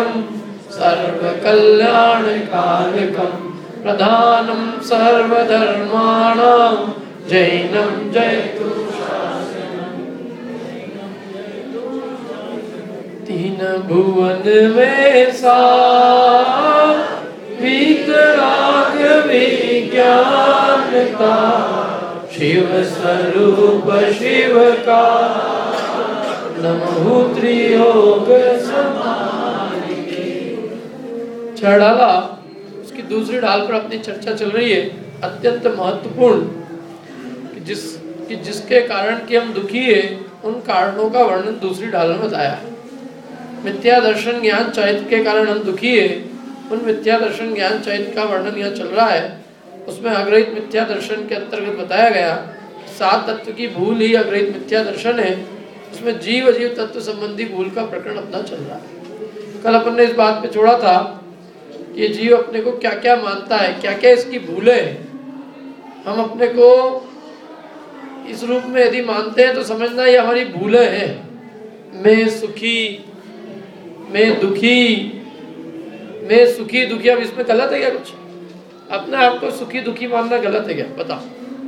शरणं सर्वकल्याणकारकं प्रधानं सर्वधर्माणां जैनं जयतु शासनम्। तीन भुवन में वितराग विज्ञान का शिव स्वरूप शिव का नमो त्रियोग छह डाला। उसकी दूसरी ढाल पर अपनी चर्चा चल रही है, अत्यंत महत्वपूर्ण, कि जिसके कारण कि हम दुखी है उन कारणों का वर्णन दूसरी ढाल में बताया। मिथ्या दर्शन ज्ञान चैत्य के कारण हम दुखी है, उन मिथ्या दर्शन ज्ञान चैत्य का वर्णन यहाँ चल रहा है। उसमें अग्रहित मिथ्या दर्शन के अंतर्गत बताया गया 7 तत्व की भूल ही अग्रहित मिथ्या दर्शन है। उसमें जीव अजीव तत्व संबंधी भूल का प्रकरण अपना चल रहा है। कल अपन ने इस बात पे छोड़ा था कि ये जीव अपने को क्या क्या मानता है, क्या क्या इसकी भूलें हैं। हम अपने को इस रूप में यदि मानते हैं तो समझना ये हमारी भूलें हैं। मैं सुखी, मैं दुखी, मैं सुखी दुखी। अब इसमें गलत है क्या कुछ? अपने आप को सुखी दुखी मानना गलत है क्या? बताओ,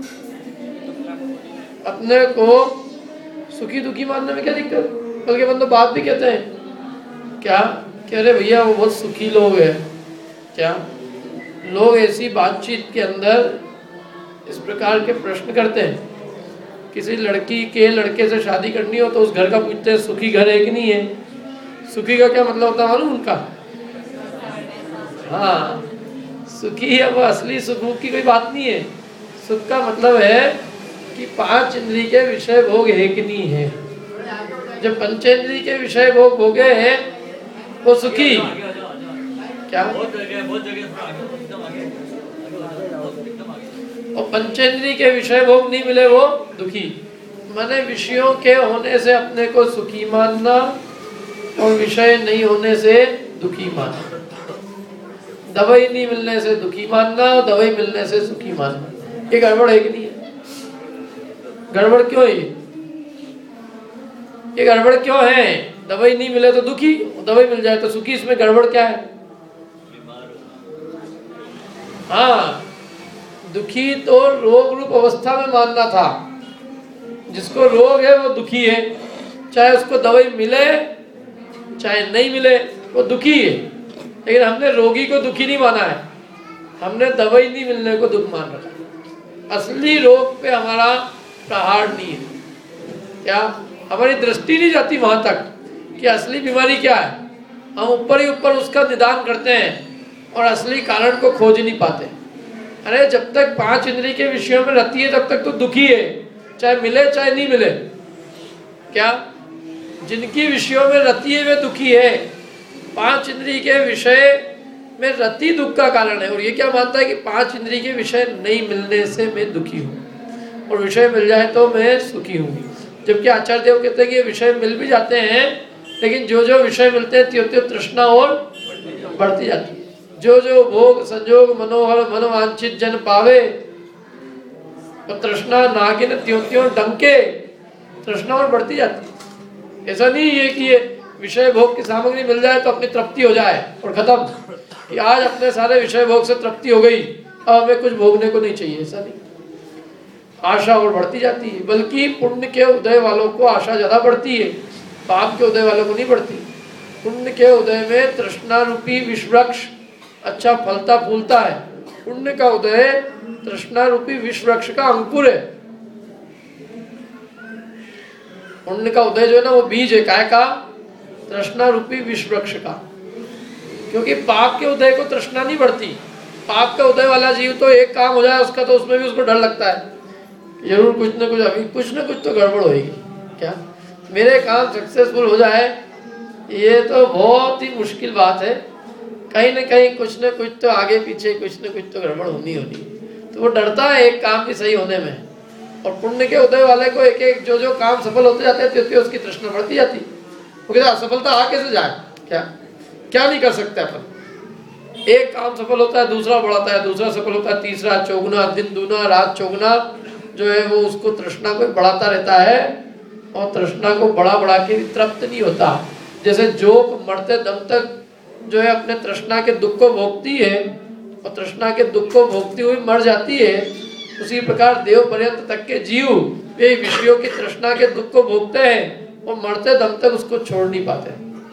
अपने को सुखी दुखी मानने में क्या दिक्कत? बल्कि अपन तो बात भी कहते हैं क्या, कह रहे भैया वो बहुत सुखी लोग हैं। क्या लोग ऐसी बातचीत के अंदर इस प्रकार के प्रश्न करते हैं? किसी लड़की के लड़के से शादी करनी हो तो उस घर का पूछते हैं सुखी घर है कि नहीं है। सुखी का क्या मतलब होता है मालूम उनका? हाँ, सुखी है वो असली सुख की कोई बात नहीं है। सुख का मतलब है कि 5 इंद्रिय के विषय भोग है कि नहीं है। जब पंचेंद्रिय के विषय भोग भोगे हैं वो सुखी। क्या और पंचेंद्रिय के विषय भोग नहीं मिले वो दुखी। माने विषयों के होने से अपने को सुखी मानना और विषय नहीं होने से दुखी मानना। दवाई नहीं मिलने से दुखी मानना और दवाई मिलने से सुखी मानना, ये गड़बड़ है कि नहीं है? गड़बड़ क्यों है ये गड़बड़ क्यों है? दवाई नहीं मिले तो दुखी, दवाई मिल जाए तो सुखी, इसमें गड़बड़ क्या है? हाँ, दुखी तो रोग रूप अवस्था में मानना था। जिसको रोग है वो दुखी है, चाहे उसको दवाई मिले चाहे नहीं मिले वो दुखी है। लेकिन हमने रोगी को दुखी नहीं माना है, हमने दवाई नहीं मिलने को दुख मान रखा। असली रोग पे हमारा प्रहार नहीं है। क्या हमारी दृष्टि नहीं जाती वहां तक कि असली बीमारी क्या है। हम ऊपर ही ऊपर उसका निदान करते हैं और असली कारण को खोज नहीं पाते। अरे जब तक 5 इंद्रिय के विषयों में रहती है तब तक तो दुखी है, चाहे मिले चाहे नहीं मिले। क्या जिनकी विषयों में रति है वे दुखी है। 5 इंद्रिय के विषय में रति दुख का कारण है। और ये क्या मानता है कि 5 इंद्रिय के विषय नहीं मिलने से मैं दुखी हूँ और विषय मिल जाए तो मैं सुखी हूँ। जबकि आचार्य देव कहते हैं कि ये विषय मिल भी जाते हैं, लेकिन जो जो विषय मिलते हैं त्यों त्यों तृष्णा और बढ़ती जाती है। जो जो भोग संजोग मनोहर मनोवांछित जन पावे, तो तृष्णा नागिन त्यों त्यों डंके, तृष्णा और बढ़ती जाती है। ऐसा नहीं है कि ये विषय भोग की सामग्री मिल जाए तो अपनी तृप्ति हो जाए और खत्म, कि आज अपने सारे विषय भोग से तृप्ति हो गई, अब हमें कुछ भोगने को नहीं चाहिए। ऐसा नहीं, आशा और बढ़ती जाती है। बल्कि पुण्य के उदय वालों को आशा ज्यादा बढ़ती है, पाप के उदय वालों को नहीं बढ़ती। पुण्य के उदय में तृष्णा रूपी विषवृक्ष अच्छा फलता फूलता है। पुण्य का उदय तृष्णा रूपी विषवृक्ष का अंकुर है। पुण्य का उदय जो है ना वो बीज है, काय का? तृष्णा रूपी विषवृक्ष का। क्योंकि पाप के उदय को तृष्णा नहीं बढ़ती। पाप का उदय वाला जीव तो एक काम हो जाए उसका तो उसमें भी उसको डर लगता है, जरूर कुछ न कुछ अभी कुछ न कुछ तो गड़बड़ होगी। क्या मेरे काम सक्सेसफुल हो जाए, ये तो बहुत ही मुश्किल बात है। कहीं न कहीं कुछ न कुछ तो आगे पीछे कुछ न कुछ तो गड़बड़ होनी होनी। तो वो डरता है एक काम भी सही होने में। और पुण्य के उदय वाले को एक एक जो जो काम सफल होते जाते हैं त्यों उसकी तृष्णा बढ़ती जाती। वो कहता असफलता आ कैसे जाए, क्या क्या नहीं कर सकते अपन। एक काम सफल होता है दूसरा बढ़ाता है, दूसरा सफल होता है तीसरा, चौगुना दिन दूना रात चौगुना जो है वो उसको तृष्णा को बढ़ाता रहता है। और तृष्णा को बढ़ा बढ़ा के तृप्त नहीं होता। जैसे जोक मरते दम तक जो है अपने तृष्णा के दुख को भोगती है और तृष्णा के दुख को भोगती हुई मर जाती है, उसी प्रकार देव पर्यंत तक के जीव वे विषयों की तृष्णा के दुख को भोगते हैं और मरते दम तक उसको छोड़ नहीं पाते।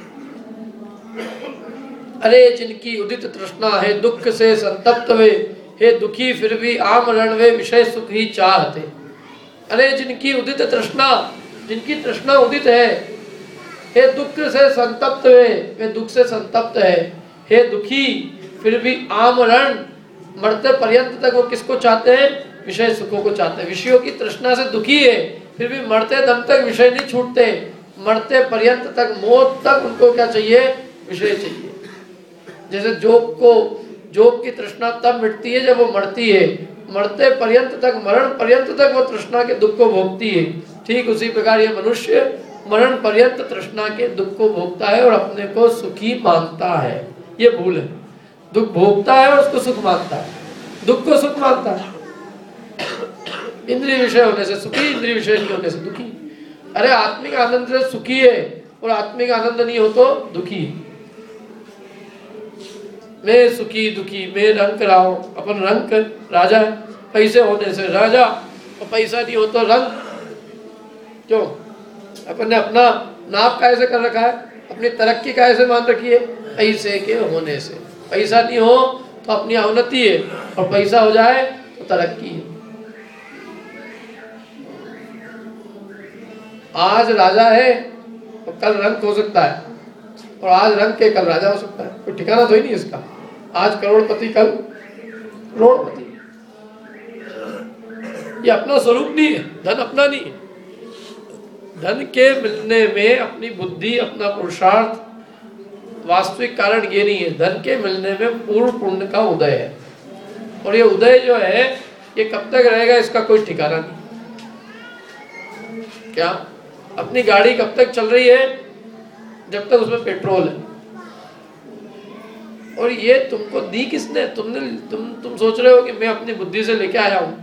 अरे जिनकी उदित तृष्णा है दुख से संतप्त वे, हे दुखी फिर भी आमरण वे विषय सुख ही चाहते। अरे जिनकी उदित तृष्णा, जिनकी तृष्णा उदित है, हे दुख से संतप्त वे दुख से संतप्त है, हे दुखी फिर भी आमरण मरते पर्यंत तक वो किसको चाहते हैं? विषय सुखों को चाहते हैं। विषयों की तृष्णा से दुखी है, फिर भी मरते दम तक विषय नहीं छूटते, मरते पर्यंत तक, मौत तक उनको क्या चाहिए? विषय चाहिए। जैसे जोग की तृष्णा तब मिटती है जब वो मरती है, मरते पर्यंत तक, मरण पर्यंत तक वो तृष्णा के दुख को भोगती है। ठीक उसी प्रकार ये मनुष्य मरण पर्यंत तृष्णा के दुख को भोगता है और अपने को सुखी मानता है। ये भूल है। दुख भोगता है और उसको सुख मानता है, दुख को सुख मानता है। इंद्रिय विषय होने से सुखी, इंद्रिय विषय नहीं होने से दुखी। अरे आत्मिक आनंद से सुखी है और आत्मिक आनंद नहीं हो तो दुखी। मैं सुखी दुखी, मैं रंग राव, अपन रंग राजा है, पैसे होने से राजा और पैसा नहीं हो तो रंग। क्यों? अपन ने अपना नाप कैसे कर रखा है, अपनी तरक्की कैसे मान रखी है? पैसे के होने से। पैसा नहीं हो तो अपनी अवनति है और पैसा हो जाए तो तरक्की है। आज राजा है और कल रंग हो सकता है, और आज रंग के कल राजा हो सकता है, कोई ठिकाना तो ही नहीं इसका। आज करोड़पति कल करोड़पति। ये अपना स्वरूप नहीं है, धन अपना नहीं है। धन के मिलने में अपनी बुद्धि, अपना पुरुषार्थ, वास्तविक कारण ये नहीं है। धन के मिलने में पूर्ण पुण्य का उदय है, और ये उदय जो है ये कब तक रहेगा इसका कोई ठिकाना नहीं। क्या अपनी गाड़ी कब तक चल रही है? जब तक उसमें पेट्रोल है। और ये तुमको दी किसने? तुम सोच रहे हो कि मैं अपनी बुद्धि से लेके आया हूं?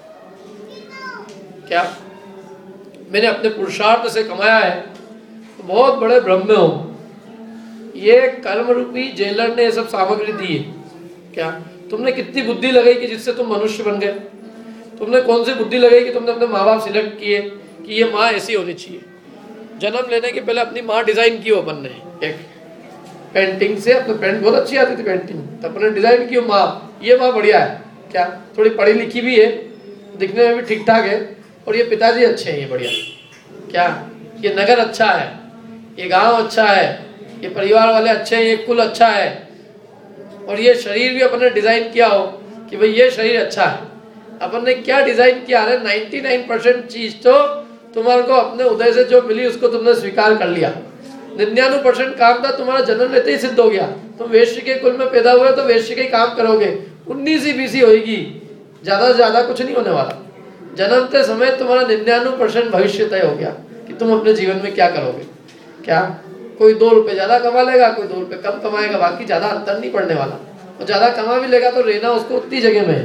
क्या मैंने अपने पुरुषार्थ से कमाया है? तो बहुत बड़े भ्रम में हो। ये कर्म रूपी जेलर ने ये सब सामग्री दी है। क्या तुमने कितनी बुद्धि लगाई कि जिससे तुम मनुष्य बन गए? तुमने कौन सी बुद्धि लगाई कि तुमने अपने माँ बाप सिलेक्ट किए कि ये माँ ऐसी होनी चाहिए? जन्म लेने के पहले अपनी माँ डिजाइन की अपन ने, एक पेंटिंग से, अपने पेंट बहुत अच्छी आती थी पेंटिंग, तो अपने डिजाइन की माँ, ये माँ बढ़िया है। क्या थोड़ी पढ़ी लिखी भी है, दिखने में भी ठीक ठाक है, और ये पिताजी अच्छे हैं, ये बढ़िया। क्या ये नगर अच्छा है, ये गांव अच्छा है, ये परिवार वाले अच्छे हैं, ये कुल अच्छा है, और ये शरीर भी अपन ने डिजाइन किया हो कि भाई ये शरीर अच्छा है। अपन ने क्या डिजाइन किया है? 99% चीज तो तुम्हारे को अपने उदय से जो मिली उसको तुमने स्वीकार कर लिया। 99% काम था तुम्हारा जन्म लेते ही सिद्ध हो गया। तुम वैश्य के कुल में पैदा हुए तो वैश्य के काम करोगे, 19 होगी, ज्यादा से ज्यादा कुछ नहीं होने वाला। जन्मते समय तुम्हारा 99% भविष्य तय हो गया कि तुम अपने जीवन में क्या करोगे। क्या कोई 2 रुपए ज्यादा कमा लेगा, कोई 2 रुपए कम कमाएगा, बाकी ज्यादा अंतर नहीं पड़ने वाला। और ज्यादा कमा भी लेगा तो रहना उसको उतनी जगह में है,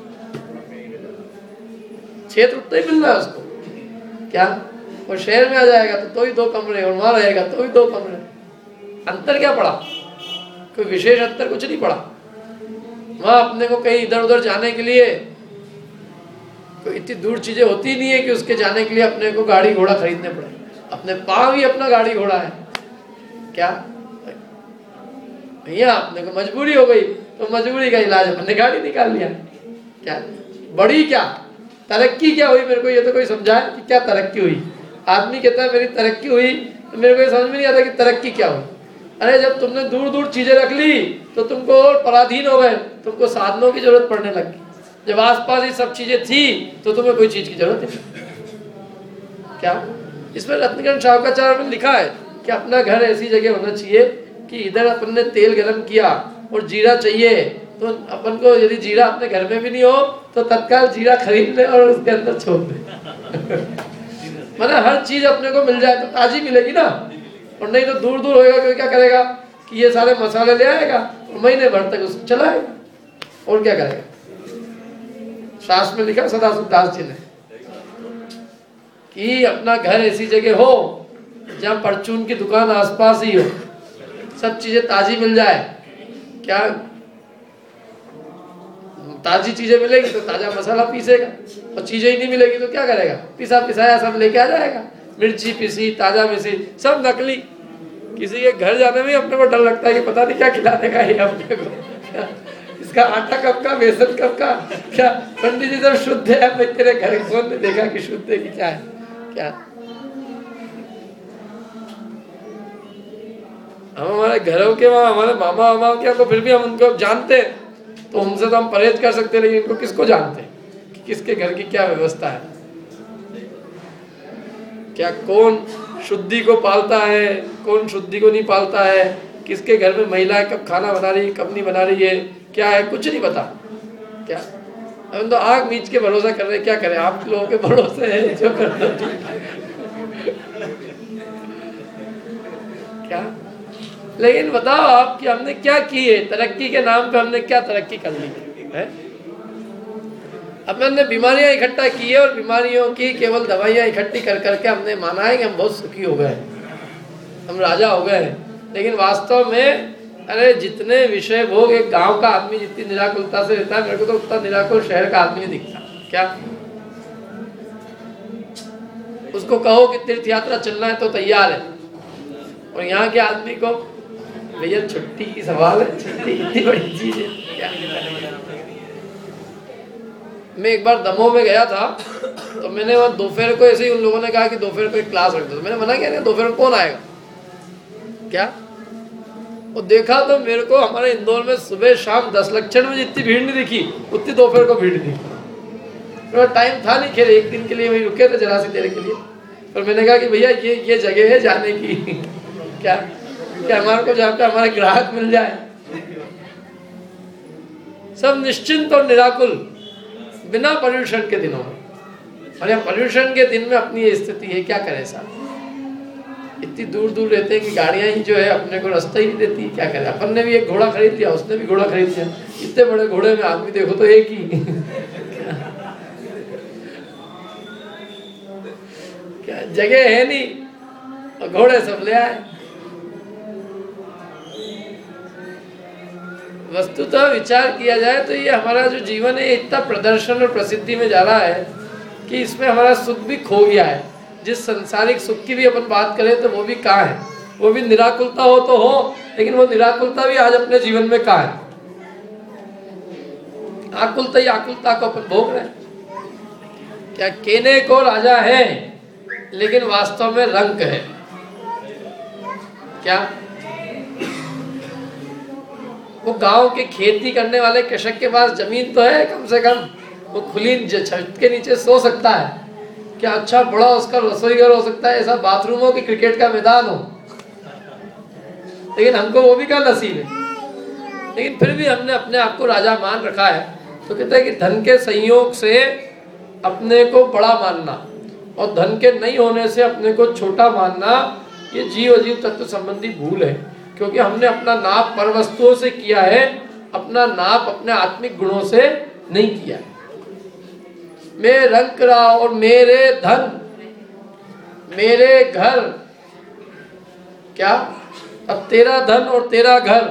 क्षेत्र उतना ही मिल रहा है उसको। क्या और शहर में आ जाएगा तो ही 2 कमरे, और वहां रहेगा तो ही 2 कमरे। अंतर क्या पड़ा? कोई विशेष अंतर कुछ नहीं पड़ा। वहां अपने को कहीं इधर उधर जाने के लिए कोई इतनी दूर चीजें होती नहीं है कि उसके जाने के लिए अपने को गाड़ी घोड़ा खरीदने पड़े। अपने पाँव ही अपना गाड़ी घोड़ा है। क्या भैया अपने को मजबूरी हो गई तो मजबूरी का इलाज अपने ने गाड़ी निकाल लिया। क्या बड़ी क्या तरक्की क्या हुई? मेरे को ये तो कोई समझाए कि क्या तरक्की हुई। आदमी कहता है मेरी तरक्की हुई, तो मेरे को ये समझ में नहीं आता कि तरक्की क्या हुई। अरे जब तुमने दूर दूर चीजें रख ली तो तुमको और पराधीन हो गए, तुमको साधनों की जरूरत पड़ने लगी। जब आसपास ये सब चीजें थी तो तुम्हें कोई चीज की जरूरत नहीं। क्या इसमें रत्नगंज शावकाचार्य में लिखा है कि अपना घर ऐसी जगह होना चाहिए कि इधर अपन ने तेल गरम किया और जीरा चाहिए तो अपन को यदि जीरा अपने घर में भी नहीं हो तो तत्काल जीरा खरीद ले और उसके अंदर छोड़ दे। मतलब हर चीज अपने को मिल जाए तो ताजी मिलेगी ना, और नहीं तो दूर दूर होएगा तो क्या करेगा कि ये सारे मसाले ले आएगा और महीने भर तक उसको चलाएगा और क्या करेगा। शास्त्र में लिखा सदाशिव दास जी ने कि अपना घर ऐसी जगह हो जहाँ परचून की दुकान आसपास ही हो, सब चीजें ताजी मिल जाए, क्या ताजी चीजें मिलेगी तो ताजा मसाला पीसेगा, और चीजें ही नहीं मिलेगी तो क्या करेगा, पिसा पिसाया सब लेके आ जाएगा, मिर्ची पिसी ताजा मिसी सब नकली। किसी के घर जाने में अपने को डर लगता है कि पता नहीं क्या खिला देगा ये अपने को, इसका आटा कब का, बेसन कब का, क्या पंडित जी सब शुद्ध है, भाई तेरे घर कौन ने देखा कि शुद्ध है कि क्या है क्या। हम हमारे घरों के वहाँ हमारे मामा मामा क्या को फिर भी हम उनको जानते हैं, तो उनसे तो हम परहेज कर सकते हैं, लेकिन इनको किसको जानते हैं कि किसके घर की क्या व्यवस्था है, क्या कौन शुद्धि को पालता है, कौन शुद्धि को नहीं पालता है, किसके घर में महिलाएं कब खाना बना रही है कब नहीं बना रही है, क्या है कुछ नहीं पता। क्या हम तो आग मीच के भरोसा कर रहे, क्या करें, आप लोगों के भरोसे है जो कर दो क्या। लेकिन बताओ आप कि हमने क्या की है, तरक्की के नाम पे हमने क्या तरक्की कर ली है। अब हमने बीमारियां इकट्ठा की है, और बीमारियों की केवल दवाइयां इकट्ठी कर करके हमने माना है कि हम बहुत सुखी हो गए, हम राजा हो गए। लेकिन वास्तव में अरे जितने विषय भोग, एक गांव का आदमी जितनी निराकुलता से रहता है, मेरे को तो उतना निराकुल शहर का आदमी नहीं दिखता। क्या उसको कहो कि तीर्थ यात्रा चलना है तो तैयार है, और यहाँ के आदमी को भैया छुट्टी की सवाल है, छुट्टी इतनी बड़ी चीज है क्या। मैं एक बार दमोह में गया था, तो मैंने वहाँ दोपहर को ऐसे ही उन लोगों ने कहा कि दोपहर को एक क्लास रख दो, तो मैंने मना किया नहीं, दोपहर को कौन आएगा क्या। और देखा तो मेरे को हमारे इंदौर में सुबह शाम 10 लक्षण में जितनी भीड़ नहीं दिखी, उतनी दोपहर को भीड़ दिखी। थोड़ा टाइम था नहीं, खेल एक दिन के लिए वहीं रुके थे जरा सी देर के लिए, पर मैंने कहा कि भैया ये जगह है जाने की क्या हमारे को जहाँ पे हमारे ग्राहक मिल जाए। सब निश्चिंत और निराकुल बिना पर्यूषण के दिनों में, और यहाँ पर्यूषण के दिन में अपनी ये स्थिति है, क्या करें साहब। इतनी दूर दूर रहते हैं कि गाड़ियां ही जो है अपने को रास्ता ही नहीं देती, क्या करें। अपन ने भी एक घोड़ा खरीद लिया, उसने भी घोड़ा खरीद लिया, इतने बड़े घोड़े में आदमी देखो तो एक ही क्या जगह है नहीं, और घोड़े सब ले आए। वस्तुतः विचार किया जाए तो ये हमारा जो जीवन है इतना प्रदर्शन और प्रसिद्धि में जा रहा है कि इसमें हमारा सुख भी खो गया है। जिस सांसारिक सुख की भी अपन बात करें तो वो भी कहाँ है, वो भी निराकुलता हो तो हो, लेकिन वो निराकुलता भी आज अपने जीवन में कहाँ है। आकुलता ही आकुलता को अपन भोग रहे हैं। क्या कहने को राजा है, लेकिन वास्तव में रंक है। क्या वो गांव के खेती करने वाले कृषक के पास जमीन तो है, कम से कम वो खुली छत के नीचे सो सकता है, क्या अच्छा बड़ा उसका रसोई घर हो सकता है, ऐसा बाथरूम हो कि क्रिकेट का मैदान हो, लेकिन हमको वो भी क्या नसीब है। लेकिन फिर भी हमने अपने आप को राजा मान रखा है। तो कहते हैं कि धन के संयोग से अपने को बड़ा मानना और धन के नहीं होने से अपने को छोटा मानना, ये जीव अजीव तत्व संबंधी भूल है। क्योंकि हमने अपना नाप पर वस्तुओं से किया है, अपना नाप अपने आत्मिक गुणों से नहीं किया। मैं रंक रहा और मेरे धन, मेरे घर, क्या अब तेरा धन और तेरा घर,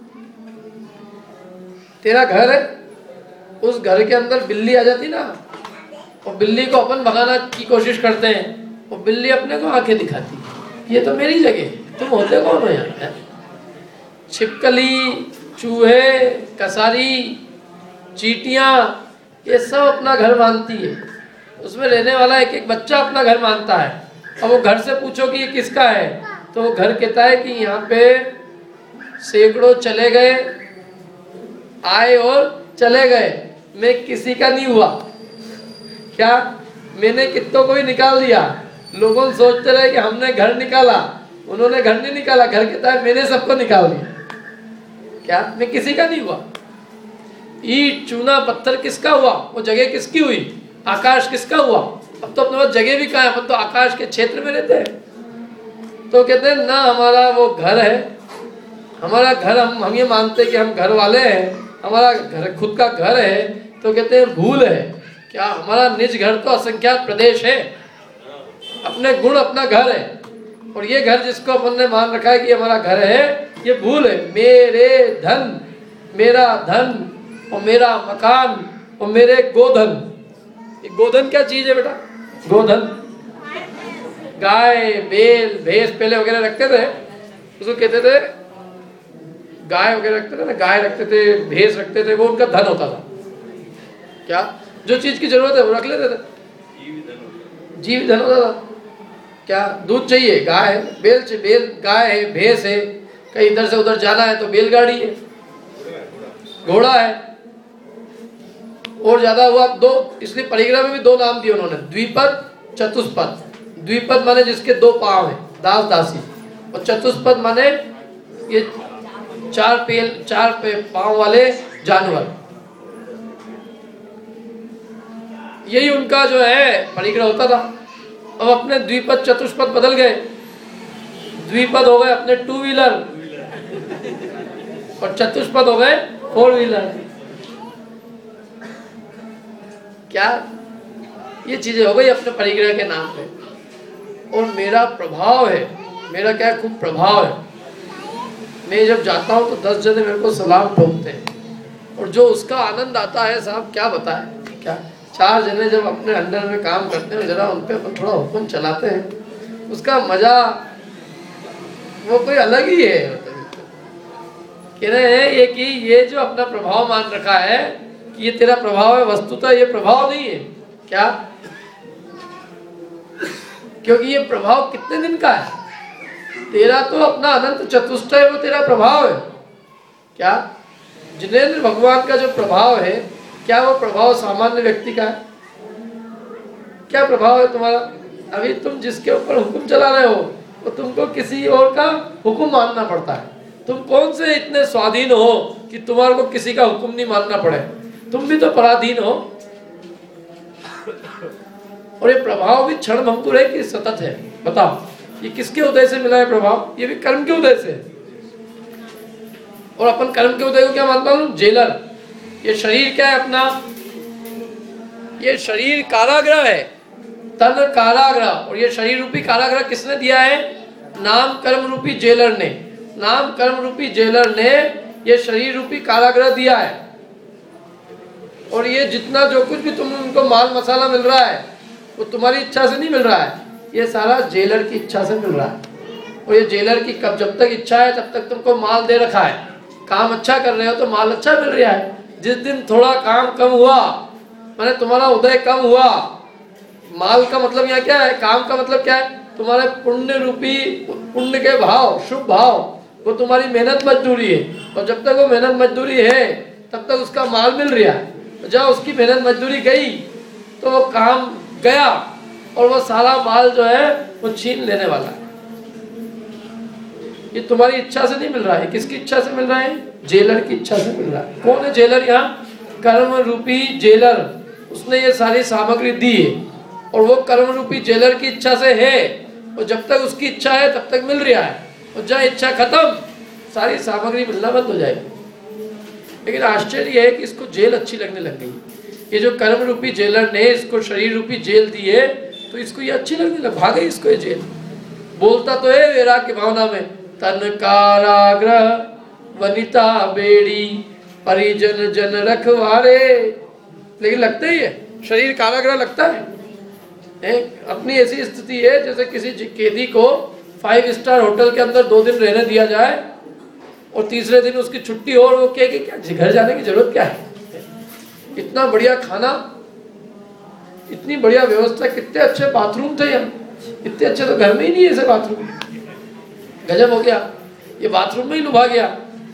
तेरा घर है, उस घर के अंदर बिल्ली आ जाती ना, और बिल्ली को अपन भगाना की कोशिश करते हैं, और बिल्ली अपने को आंखें दिखाती, ये तो मेरी जगह, तुम होते कौन हो यहाँ। छिपकली, चूहे, कसारी, चींटियां, ये सब अपना घर मानती है। उसमें रहने वाला एक एक बच्चा अपना घर मानता है। अब वो घर से पूछो कि ये किसका है, तो वो घर कहता है कि यहाँ पे सैकड़ों चले गए, आए और चले गए, मैं किसी का नहीं हुआ। क्या मैंने कितनों को ही निकाल दिया, लोगों सोचते रहे कि हमने घर निकाला, उन्होंने घर नहीं निकाला, घर कहता है मैंने सबको निकाल दिया। क्या मैं किसी का नहीं हुआ। ईंट चूना पत्थर किसका हुआ, वो जगह किसकी हुई, आकाश किसका हुआ। अब तो अपने पास जगह भी कहाँ है, अपन तो आकाश के क्षेत्र में रहते हैं। तो कहते हैं ना हमारा वो घर है, हमारा घर हम ये मानते हैं कि हम घर वाले हैं, हमारा घर खुद का घर है। तो कहते हैं भूल है। क्या हमारा निज घर तो असंख्यात प्रदेश है, अपने गुण अपना घर है, और ये घर जिसको अपन ने मान रखा है कि हमारा घर है, ये भूल है। मेरे धन, मेरा धन और मेरा मकान और मेरे गोधन। ये गोधन क्या चीज है बेटा? गोधन गाय, बेल, भैंस पहले वगैरह रखते थे, उसको कहते थे गाय वगैरह रखते थे ना, गाय रखते थे, भैंस रखते थे, वो उनका धन होता था। क्या? जो चीज की जरूरत है वो रख लेते थे, जीव धन होता था। क्या? दूध चाहिए, गाय है, बेल गाय है, भैंस है, कहीं इधर से उधर जाना है तो बैलगाड़ी है, घोड़ा है। और ज्यादा हुआ दो, इसलिए परिग्रह में भी दो नाम दिए उन्होंने, द्विपद, चतुष्पद। द्विपद माने जिसके दो पांव है, दास दासी, और चतुष्पद माने ये चार पांव वाले जानवर। यही उनका जो है परिग्रह होता था। अब अपने द्विपद चतुष्पद बदल गए, द्विपद हो गए अपने 2 व्हीलर और चतुष्पद हो गए 4 व्हीलर। क्या? ये चीजें हो गई अपने परिग्रह के नाम पे। और मेरा प्रभाव है, मेरा क्या खूब प्रभाव है। मैं जब जाता हूँ तो 10 जने मेरे को सलाम ठोकते हैं, और जो उसका आनंद आता है साहब क्या बताएं। क्या 4 जने जब अपने अंडर में काम करते हैं, जरा उन पे अपन थोड़ा हुक्म चलाते हैं, उसका मजा वो कोई अलग ही है। कह रहे हैं ये कि ये जो अपना प्रभाव मान रखा है कि ये तेरा प्रभाव है, वस्तुतः ये प्रभाव नहीं है। क्या? क्योंकि ये प्रभाव कितने दिन का है? तेरा तो अपना अनंत चतुष्ट है, वो तेरा प्रभाव है। क्या? जिनेंद्र भगवान का जो प्रभाव है, क्या वो प्रभाव सामान्य व्यक्ति का है? क्या प्रभाव है तुम्हारा? अभी तुम जिसके ऊपर हुक्म चला रहे हो तो तुमको किसी और का हुक्म मानना पड़ता है। तुम कौन से इतने स्वाधीन हो कि तुम्हारे को किसी का हुक्म नहीं मानना पड़े? तुम भी तो पराधीन हो। और ये प्रभाव भी क्षण भंगुर है कि सतत है? बताओ, ये किसके उदय से मिला है प्रभाव? ये भी कर्म के उदय से। और अपन कर्म के उदय को क्या मानता हूँ? जेलर। ये शरीर क्या है अपना? ये शरीर कारागृह है, तन कारागृह। और ये शरीर रूपी कारागृह किसने दिया है? नाम कर्म रूपी जेलर ने। नाम कर्म रूपी जेलर ने ये शरीर रूपी कारागृह दिया है। और ये जितना जो कुछ भी तुम उनको माल मसाला मिल रहा है वो तुम्हारी इच्छा से नहीं मिल रहा है, ये सारा जेलर की इच्छा से मिल रहा है। और ये जेलर की जब तक इच्छा है तब तक तुमको माल दे रखा है। काम अच्छा कर रहे हो तो माल अच्छा मिल रहा है। जिस दिन थोड़ा काम कम हुआ, माने तुम्हारा उदय कम हुआ, माल का मतलब यहाँ क्या है? काम का मतलब क्या है? तुम्हारे पुण्य रूपी, पुण्य के भाव, शुभ भाव, वो तुम्हारी मेहनत मजदूरी है। और जब तक वो मेहनत मजदूरी है तब तक उसका माल मिल रहा है। जब उसकी मेहनत मजदूरी गई तो वो काम गया और वो सारा माल जो है वो छीन लेने वाला है। ये तुम्हारी इच्छा से नहीं मिल रहा है। किसकी इच्छा से मिल रहा है? जेलर की इच्छा से मिल रहा है। कौन है जेलर यहाँ? कर्म रूपी जेलर। उसने ये सारी सामग्री दी है और वो कर्म रूपी जेलर की इच्छा से है। और जब तक उसकी इच्छा है तब तक मिल रहा है, और जब इच्छा खत्म सारी सामग्री मिलना बंद हो जाएगी। लेकिन आश्चर्य है कि इसको जेल अच्छी लगने लग गई। ये जो कर्म रूपी जेलर ने इसको शरीर रूपी जेल दी है तो इसको ये अच्छी लगने लग, भागे इसको ये जेल। बोलता तो है वैराग्य की भावना में, तन कारागृह वनिता बेड़ी परिजन जन रखवारे। लेकिन लगता ही है, शरीर कारागृह लगता है। अपनी ऐसी स्थिति है जैसे किसी कैदी को 5 स्टार होटल के अंदर 2 दिन रहने दिया जाए और तीसरे दिन उसकी छुट्टी हो और वो कहे कि क्या घर जाने की जरूरत क्या है? इतना बढ़िया खाना, इतनी बढ़िया व्यवस्था, कितने अच्छे बाथरूम थे यहाँ, इतने अच्छे तो घर में ही नहीं है ऐसे बाथरूम। गजब हो गया, ये बाथरूम में ही लुभा गया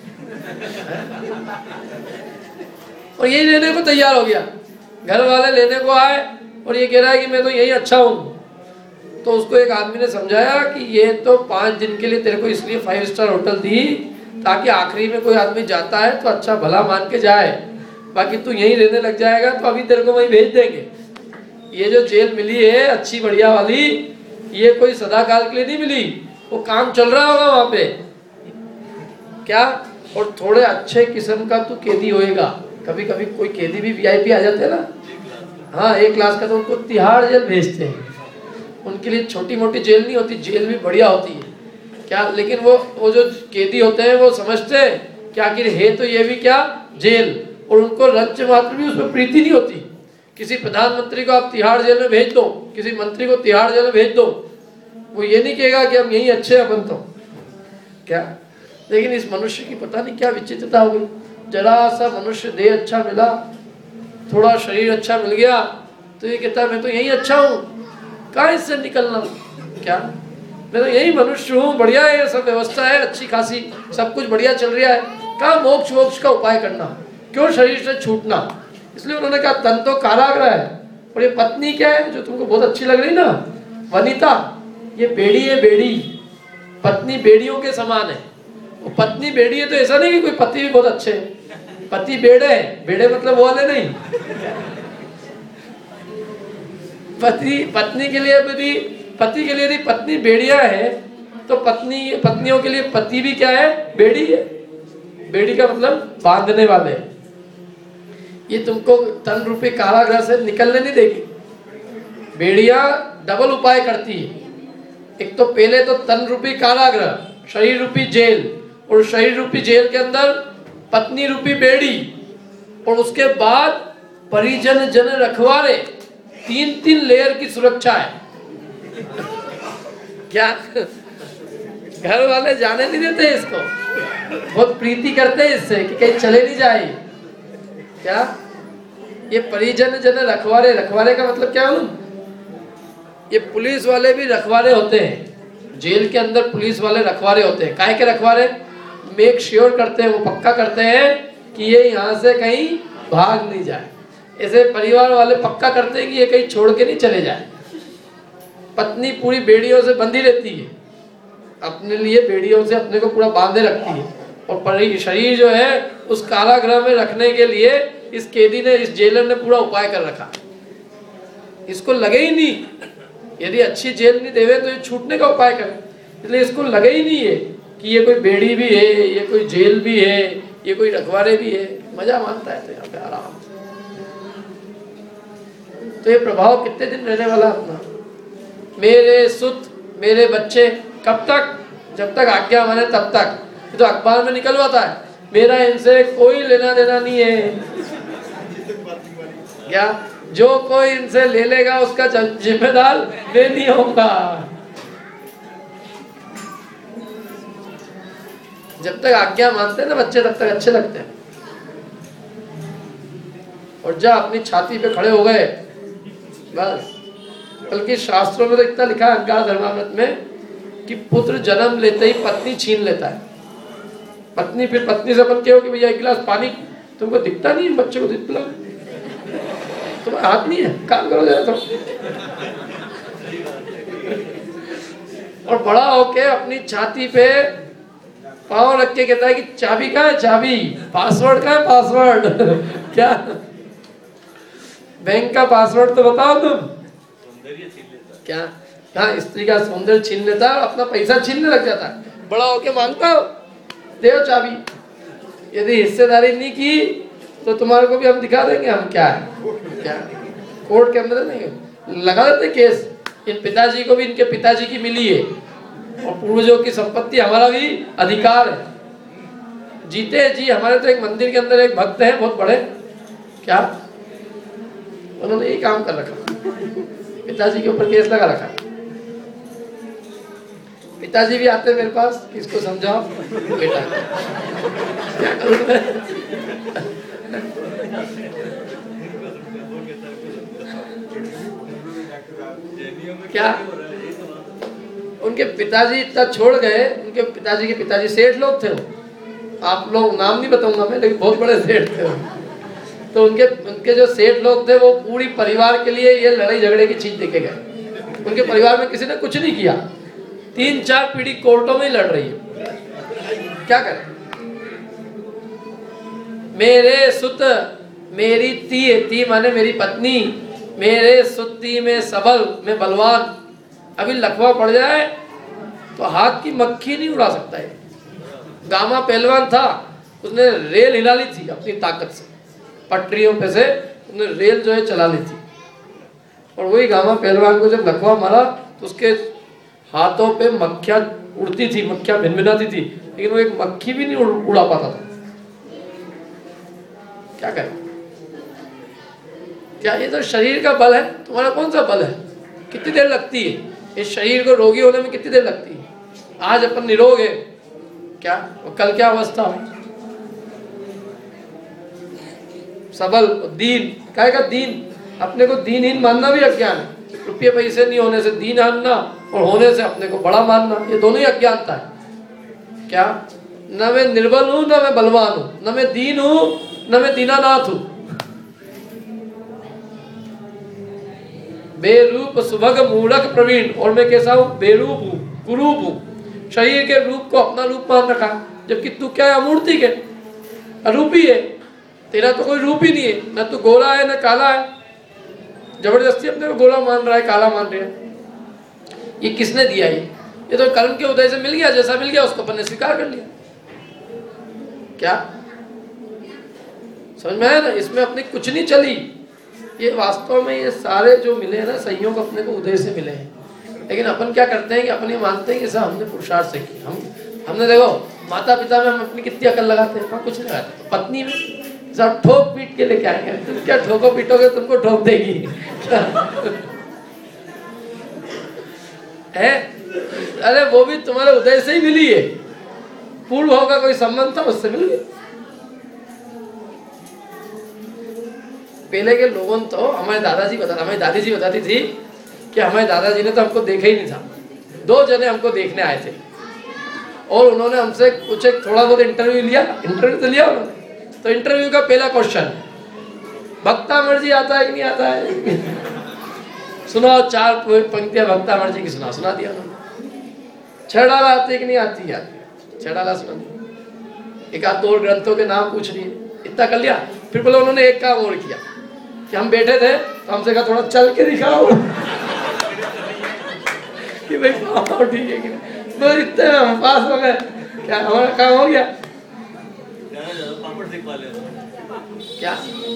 और यही लेने को तैयार हो गया। घर वाले लेने को आए और ये कह रहा है कि मैं तो यही अच्छा हूँ। तो उसको एक आदमी ने समझाया कि ये तो 5 दिन के लिए तेरे को इसलिए 5 स्टार होटल दी ताकि आखिरी में कोई आदमी जाता है तो अच्छा भला मान के जाए, बाकी तू यहीं रहने लग जाएगा तो अभी तेरे को वहीं भेज देंगे। ये जो जेल मिली है अच्छी बढ़िया वाली, ये कोई सदाकाल के लिए नहीं मिली, वो काम चल रहा होगा वहां पे क्या। और थोड़े अच्छे किस्म का तू कैदी होएगा। कभी कभी कोई कैदी भी वीआईपी आ जाते हैं ना, हाँ 1 क्लास का, तो उनको तिहाड़ जेल भेजते हैं। उनके लिए छोटी मोटी जेल नहीं होती, जेल भी बढ़िया होती है। क्या, लेकिन वो जो कैदी होते हैं वो समझते हैं कि आखिर है तो ये भी क्या जेल, और उनको रंच मात्र भी उसमें प्रीति नहीं होती। किसी प्रधानमंत्री को आप तिहाड़ जेल में भेज दो, किसी मंत्री को तिहाड़ जेल में भेज दो, वो ये नहीं कहेगा कि हम यही अच्छे अपन तो क्या। लेकिन इस मनुष्य की पता नहीं क्या विचित्रता हो गई, जरा सा मनुष्य देह अच्छा मिला, थोड़ा शरीर अच्छा मिल गया तो ये कहता है मैं तो यही अच्छा हूँ, कहाँ इससे निकलना, क्या मैं तो यही मनुष्य हूँ, बढ़िया है, सब व्यवस्था है अच्छी खासी, सब कुछ बढ़िया चल रहा है, कहाँ मोक्ष मोक्ष का उपाय करना, क्यों शरीर से छूटना। इसलिए उन्होंने कहा तन तो कारागृह है, और ये पत्नी क्या है जो तुमको बहुत अच्छी लग रही ना वनिता, ये बेड़ी है, बेड़ी, पत्नी बेड़ियों के समान है। वो पत्नी बेड़ी है तो ऐसा नहीं कि कोई पति भी बहुत अच्छे है, पति बेड़े है, बेड़े मतलब वो वाले नहीं, पत्नी के लिए यदि पति के लिए यदि पत्नी बेड़िया है तो पत्नियों के लिए पति भी क्या है, बेड़ी है। बेड़ी का मतलब बांधने वाले। ये तुमको तन रूपी कारागृह से निकलने नहीं देगी। बेड़िया डबल उपाय करती है, एक तो पहले तो तन रूपी कारागृह, शरीर रूपी जेल, और शरीर रूपी जेल के अंदर पत्नी रूपी बेड़ी, और उसके बाद परिजन जन रखवारे, 3 लेयर की सुरक्षा है। क्या घर वाले जाने नहीं देते इसको, बहुत प्रीति करते हैं इससे कि कहीं चले नहीं जाए। क्या ये परिजन जन रखवारे, रखवारे का मतलब क्या है, ये पुलिस वाले भी रखवारे होते हैं, जेल के अंदर पुलिस वाले रखवारे होते हैं। काहे के रखवारे, मेक श्योर करते हैं, वो पक्का करते हैं कि ये यहाँ से कहीं भाग नहीं जाए। ऐसे परिवार वाले पक्का करते हैं कि ये कहीं छोड़ के नहीं चले जाए। पत्नी पूरी बेड़ियों से बंधी रहती है, अपने लिए बेड़ियों से अपने को पूरा बांधे रखती है, और शरीर जो है उस कारागृह में रखने के लिए इस कैदी ने, इस जेलर ने पूरा उपाय कर रखा। इसको लगे ही नहीं, यदि अच्छी जेल नहीं देवे तो ये छूटने का उपाय करे, इसलिए इसको लगे ही नहीं है कि ये कोई बेड़ी भी है, ये कोई जेल भी है, ये कोई रखवारे भी है। मजा मानता है तो यहाँ पे आराम। तो ये प्रभाव कितने दिन रहने वाला अपना। मेरे सुत मेरे बच्चे, कब तक, जब तक आज्ञा माने तब तक। तो अखबार में निकलवाता है मेरा इनसे कोई लेना देना नहीं है, क्या जो कोई इनसे ले लेगा उसका जिम्मेदार मैं नहीं होगा। जब तक आज्ञा मानते हैं ना बच्चे तब तक अच्छे लगते हैं, और जब अपनी छाती पे खड़े हो गए बस। बल्कि शास्त्रों में तो इतना लिखा है अंगार धर्मामृत में कि पुत्र जन्म लेते ही पत्नी छीन लेता है। पत्नी फिर पत्नी से अपन कहो कि भैया 1 गिलास पानी, तुमको दिखता नहीं बच्चे को दिखता, तुम्हारा हाथ नहीं है, काम करो जरा तुम। और बड़ा होके अपनी छाती पे पाँव रख के कहता है कि चाबी कहाँ है, चाबी, पासवर्ड कहाँ है, पासवर्ड। क्या बैंक का पासवर्ड तो बताओ तुम। क्या कहाँ स्त्री का सौंदर्य छीन लेता है, अपना पैसा छीनने लग जाता है। बड़ा होके मांगता हो देव चाबी, यदि हिस्सेदारी नहीं की तो तुम्हारे को भी हम दिखा देंगे हम क्या है। क्या कोर्ट के अंदर नहीं लगा देते केस, इन पिताजी को भी इनके पिताजी की मिली है, और पूर्वजों की संपत्ति हमारा भी अधिकार है। जीते जी हमारे तो एक मंदिर के अंदर एक भक्त है बहुत बड़े, क्या उन्होंने यही काम कर रखा, पिताजी के ऊपर केस लगा रखा। पिताजी भी आते मेरे पास कि इसको समझाओ बेटा, क्या करूं मैं। क्या उनके पिताजी इतना छोड़ गए, उनके पिताजी के पिताजी सेठ लोग थे, आप लोग नाम नहीं बताऊंगा मैं, लेकिन बहुत बड़े सेठ थे। तो उनके जो सेठ लोग थे वो पूरी परिवार के लिए ये लड़ाई झगड़े की चीज देके गए। उनके परिवार में किसी ने कुछ नहीं किया, 3-4 पीढ़ी कोर्टों में लड़ रही है। क्या करें, मेरे सुत मेरी ती माने मेरी पत्नी, मेरे सुती में सबल में बलवान। अभी लकवा पड़ जाए तो हाथ की मक्खी नहीं उड़ा सकता है। गामा पहलवान था, उसने रेल हिला ली थी अपनी ताकत से, पटरियों पे से उसने रेल जो है चला ली थी। और वही गामा पहलवान को जब लकवा मारा तो उसके हाथों पे मक्खियां उड़ती थी, मक्खियां भिनभिनाती थी, लेकिन वो एक मक्खी भी नहीं उड़ा पाता था। क्या करें? क्या ये तो शरीर का बल है, तुम्हारा कौन सा बल है? कितनी देर लगती है इस शरीर को रोगी होने में? कितनी देर लगती है? आज अपन निरोग है, क्या और कल क्या अवस्था हो? सबल दीन, काय का दीन? अपने को दीनहीन मानना भी अज्ञान है। रुपये पैसे नहीं होने से दीन मानना और होने से अपने को बड़ा मानना, ये दोनों ही अज्ञानता है। क्या? न मैं निर्बल हूं, न मैं बलवान हूं, न मैं दीन हूं, न मैं दीनानाथ हूं। बेरूप सुभग मूढ़क प्रवीण, और मैं कैसा हूं? बेरूप हूं, कुरूप हूं। शरीर के रूप को अपना रूप मान रखा, जबकि तू क्या है? अमूर्ति के, अरूपी है। तेरा तो कोई रूप ही नहीं है, न तू गोरा है न काला है। जबरदस्ती अपने को गोरा मान रहा है, काला मान रहा है। ये किसने दिया? ये तो कर्म के उदय से मिल गया, जैसा मिल गया उसको अपन ने स्वीकार कर लिया। क्या समझ में आया ना? इसमें अपनी कुछ नहीं चली। ये वास्तव में ये सारे जो मिले हैं ना संयोग अपने को उदय से मिले हैं, लेकिन अपन क्या करते हैं कि अपन ये मानते हैं कि सब हमने पुरुषार्थ से किया। हमने देखो माता पिता में हम अपनी कितनी अकल लगाते हैं, कुछ नहीं लगाते। पत्नी में सब ठोक पीट के लेके आएंगे, तुम क्या ठोको पीटोगे, तुमको ठोक देगी है? अरे वो भी तुम्हारे उदय से ही मिली है, पूर्व भाव का कोई संबंध था उससे मिल गया। पहले के लोगों तो हमारे दादाजी बताते, हमारी दादी जी बताती थी कि हमारे दादाजी ने तो हमको देखा ही नहीं था। 2 जने हमको देखने आए थे और उन्होंने हमसे कुछ एक थोड़ा बहुत इंटरव्यू लिया। इंटरव्यू तो लिया उन्होंने। तो इंटरव्यू का पहला क्वेश्चन, भक्तामर जी आता है कि नहीं आता है? सुनाओ 4 पंक्तियां भक्तामर जी की सुना दिया उन्होंने। छड़ाला आती है कि नहीं आती है? छड़ाला सुना दिया। एक आध 2 ग्रंथों के नाम पूछ लिए, इतना कर लिया। फिर बोले उन्होंने एक काम और किया कि हम बैठे थे तो हमसे कहा थोड़ा चल के दिखाओ कि भाई पापा ठीक है कि नहीं। तो इतने हम पास हो गए, क्या हमारा काम हो गया? क्या?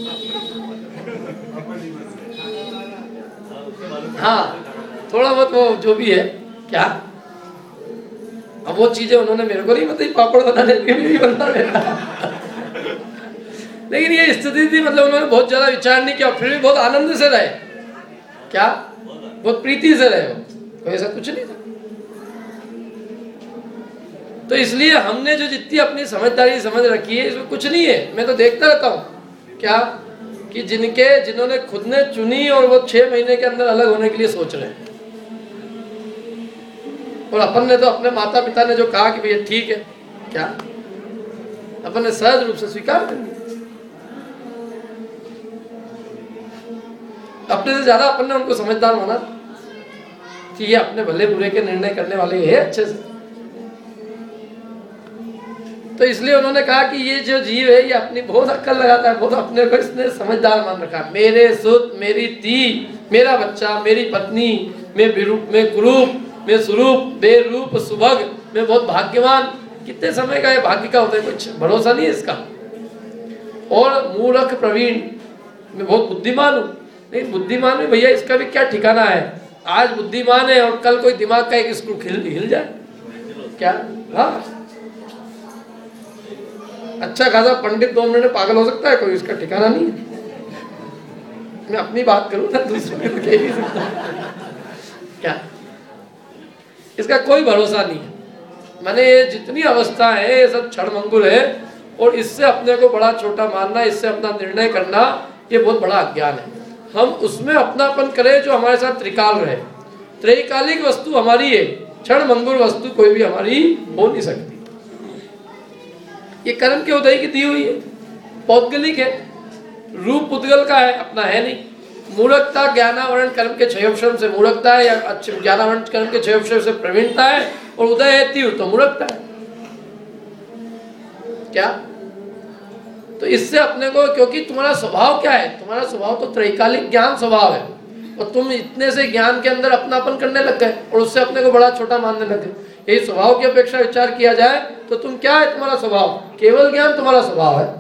हाँ थोड़ा बहुत वो जो भी है। क्या? अब वो चीजें उन्होंने मेरे को नहीं बताई, पापड़ बनाने के लिए बना लेता लेकिन ये स्थिति थी, मतलब उन्होंने बहुत ज्यादा विचार नहीं किया, फिर भी बहुत आनंद से रहे। क्या? बहुत प्रीति से रहे, कोई ऐसा कुछ नहीं था। तो इसलिए हमने जो जितनी अपनी समझदारी समझ रखी है इसमें कुछ नहीं है। मैं तो देखता रहता हूँ क्या कि जिन्होंने खुद ने चुनी और वो 6 महीने के अंदर अलग होने के लिए सोच रहे हैं, और अपन ने तो अपने माता पिता ने जो कहा कि भैया ठीक है, क्या अपन ने सहज रूप से स्वीकार कर लिया। अपने से ज्यादा अपन ने उनको समझदार माना कि ये अपने भले बुरे के निर्णय करने वाले है अच्छे से। तो इसलिए उन्होंने कहा कि ये जो जीव है ये अपनी बहुत अक्ल लगाता है, बहुत अपने को इसने समझदार मान रखा। मेरे सुत, मेरी ती, मेरा बच्चा, मेरी पत्नी, मैं कुरूप, मैं स्वरूप, बेरूप सुभग, मैं बहुत भाग्यवान। कितने समय का ये भाग्य का होता है, कुछ भरोसा नहीं है इसका। और मूर्ख प्रवीण, मैं बहुत बुद्धिमान हूँ। नहीं बुद्धिमान में भैया इसका भी क्या ठिकाना है? आज बुद्धिमान है और कल कोई दिमाग का एक स्क्रू हिल जाए, क्या? हाँ अच्छा खासा पंडित 2 मिनट में पागल हो सकता है, कोई इसका ठिकाना नहीं है। मैं अपनी बात करूं ना, दूसरों को कह नहीं सकता। क्या? इसका कोई भरोसा नहीं है। मैंने ये जितनी अवस्था है ये सब क्षणभंगुर है, और इससे अपने को बड़ा छोटा मानना, इससे अपना निर्णय करना, ये बहुत बड़ा अज्ञान है। हम उसमें अपनापन करें जो हमारे साथ त्रिकाल रहे। त्रैकालिक वस्तु हमारी है, क्षणभंगुर वस्तु कोई भी हमारी हो नहीं सकती। ये कर्म के उदय की दी हुई है, पौद्गलिक है, रूप पुद्गल का है, अपना है नहीं। मूर्खता ज्ञानावरण कर्म के क्षयोपशम से मूर्खता है, या ज्ञानावरण कर्म के क्षयोपशम से प्रवीणता है, और उदय है तीव्र तो मूर्खता है। क्या? तो इससे अपने को, क्योंकि तुम्हारा स्वभाव क्या है? तुम्हारा स्वभाव तो त्रैकालिक ज्ञान स्वभाव है, और तुम इतने से ज्ञान के अंदर अपनापन करने लग गए और उससे अपने को बड़ा छोटा मानने लग गए। यही स्वभाव की अपेक्षा विचार किया जाए तो तुम क्या है? तुम्हारा स्वभाव केवल ज्ञान तुम्हारा स्वभाव है।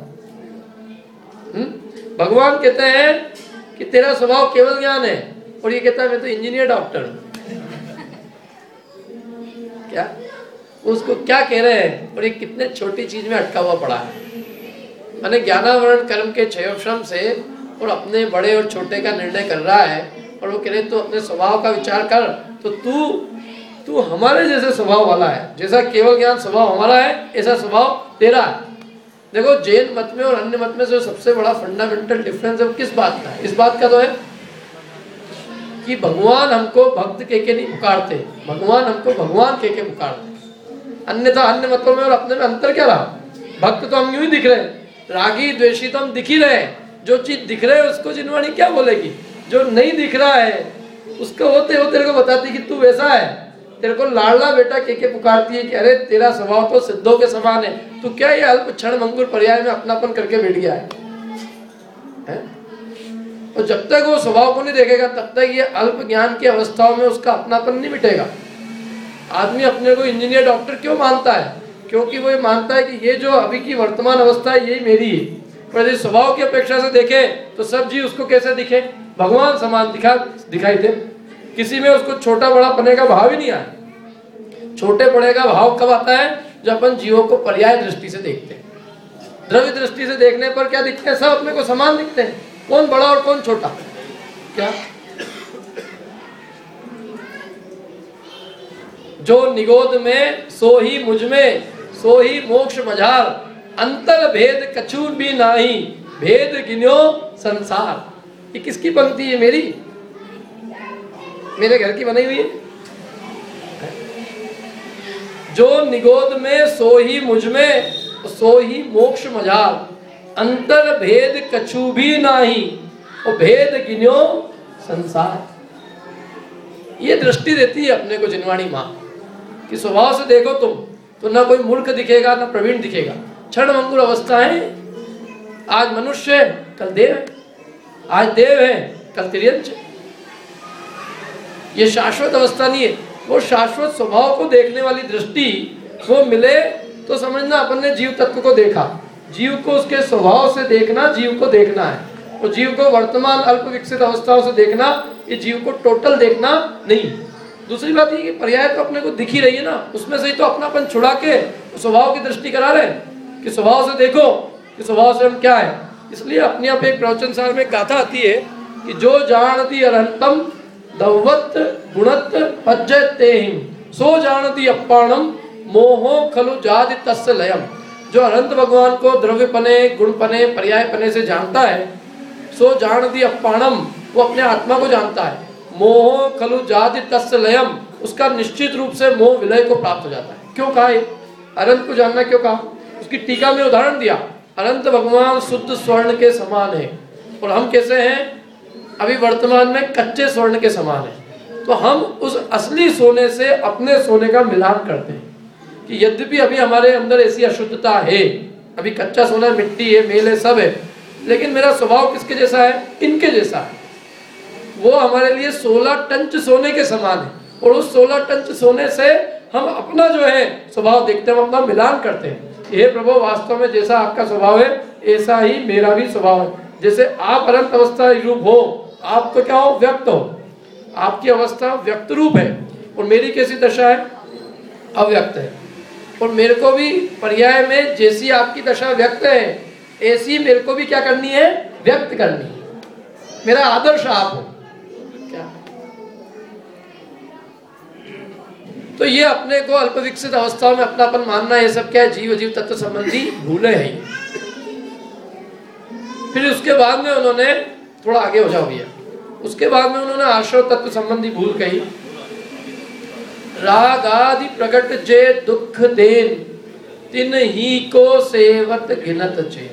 भगवान कहते हैं कि तेरा स्वभाव केवल ज्ञान है, और ये कहता है मैं तो इंजीनियर डॉक्टर हूं। क्या? उसको क्या कह रहे हैं और ये कितने छोटी चीज में अटका हुआ पड़ा है। मैंने ज्ञानावरण कर्म के क्षयोक्षम से और अपने बड़े और छोटे का निर्णय कर रहा है, और वो कह रहे तू अपने स्वभाव का विचार कर, तो तू हमारे जैसे स्वभाव वाला है, जैसा केवल ज्ञान स्वभाव हमारा है ऐसा स्वभाव तेरा है। देखो जैन मत में और अन्य मत में जो सबसे बड़ा फंडामेंटल डिफरेंस है वो किस बात का है? इस बात का तो है कि भगवान हमको भक्त के नहीं पुकारते, भगवान हमको भगवान के पुकारते। अन्यथा अन्य मतों में और अपने में अंतर क्या रहा? भक्त तो हम यूं ही दिख रहे, रागी द्वेषी तो हम दिख ही रहे, जो चीज दिख रहे है उसको जिनवाणी क्या बोलेगी? जो नहीं दिख रहा है उसको होते हो तेरे को बताती कि तू वैसा है, तेरे को लाडला बेटा के पुकारती है कि अरे तेरा स्वभाव तो सिद्धों के समान है, तू क्या ये अल्प क्षण मंगुर पर्याय में अपनापन करके बैठ गया है? और जब तक वो स्वभाव को नहीं देखेगा तब तक ये अल्प ज्ञान की अवस्थाओं में उसका अपनापन नहीं मिटेगा। आदमी अपने को इंजीनियर डॉक्टर क्यों मानता है? क्योंकि वो ये मानता है कि ये जो अभी की वर्तमान अवस्था है यही मेरी है। पर यदि स्वभाव की अपेक्षा से देखे तो सब जीव उसको कैसे दिखे? भगवान समान दिखाई दे। किसी में उसको छोटा बड़ा पने का भाव ही नहीं आया। छोटे बड़े का भाव कब आता है? जब अपन जीवों को पर्याय दृष्टि से देखते हैं। द्रव्य दृष्टि से देखने पर क्या दिखते हैं? सब अपने को समान दिखते हैं। कौन बड़ा और कौन छोटा? क्या जो निगोद में सो ही मुझ में सो ही मोक्ष मझार, अंतर भेद कछू भी नाही, भेद गिन्यो संसार। ये किसकी पंक्ति है? मेरे घर की बनाई हुई है। जो निगोद में सो ही मुझ में सो ही मोक्ष मझार, अंतर भेद कछु भी नाही, और भेद गिन्यो संसार। ये दृष्टि देती है अपने को जिनवाणी माँ कि स्वभाव से देखो तुम तो ना कोई मूर्ख दिखेगा ना प्रवीण दिखेगा। क्षण मंगुर अवस्था है, आज मनुष्य है कल देव है, आज देव है कल तिर्यंच। ये शाश्वत अवस्था नहीं है। वो शाश्वत स्वभाव को देखने वाली दृष्टि वो मिले तो समझना अपन ने जीव तत्व को देखा। जीव को उसके स्वभाव से देखना, जीव को देखना है। और जीव को वर्तमान अल्प विकसित अवस्थाओं से देखना, ये जीव को टोटल देखना नहीं। दूसरी बात ये कि पर्याय तो अपने को दिख ही रही है ना, उसमें से ही तो अपनापन छुड़ा के स्वभाव की दृष्टि करा रहे कि स्वभाव से देखो कि स्वभाव से हम क्या है। इसलिए अपने आप एक प्रवचन सार में गाथा आती है कि जो जानती अरहंतम दवत गुणत पज्जतेहिम, सो जानती अप्पाणम मोहो खलु जाति तस्य लयम। जो अनंत भगवान को द्रव्यपने गुणपने पर्यायपने से जानता है, सो जानती अप्पाणम, वो अपने आत्मा को जानता है। मोहो खलु जाति तस्य लयम, उसका निश्चित रूप से मोह विलय को प्राप्त हो जाता है। क्यों कहा? अनंत को जानना क्यों कहा? उसकी टीका में उदाहरण दिया, अनंत भगवान शुद्ध स्वर्ण के समान है और हम कैसे हैं? अभी वर्तमान में कच्चे स्वर्ण के समान है। तो हम उस असली सोने से अपने सोने का मिलान करते हैं कि यद्यपि अभी हमारे अंदर ऐसी अशुद्धता है, अभी कच्चा सोना मिट्टी है, मेल है, सब है, लेकिन मेरा स्वभाव किसके जैसा है? इनके जैसा है। वो हमारे लिए 16 टंच सोने के समान है और उस 16 टंच सोने से हम अपना जो है स्वभाव देखते हैं, हम अपना मिलान करते हैं। हे प्रभु, वास्तव में जैसा आपका स्वभाव है ऐसा ही मेरा भी स्वभाव है। जैसे आप अनंत अवस्था रूप हो, आप तो क्या हो? व्यक्त हो। आपकी अवस्था व्यक्त रूप है और मेरी कैसी दशा है? अव्यक्त है। और मेरे को भी पर्याय में जैसी आपकी दशा व्यक्त है ऐसी मेरे को भी क्या करनी है? व्यक्त करनी है। मेरा आदर्श आप हो क्या? तो ये अपने को अल्प विकसित अवस्थाओं में अपनापन मानना, ये सब क्या है? जीव जीव तत्व संबंधी भूले हैं। फिर उसके बाद में उन्होंने थोड़ा आगे हो जाओ भैया, उसके बाद में उन्होंने आश्रव तत्व संबंधी भूल कही। राग आदि प्रकट जे दुख देन, तिन ही को सेवत घिनत चे।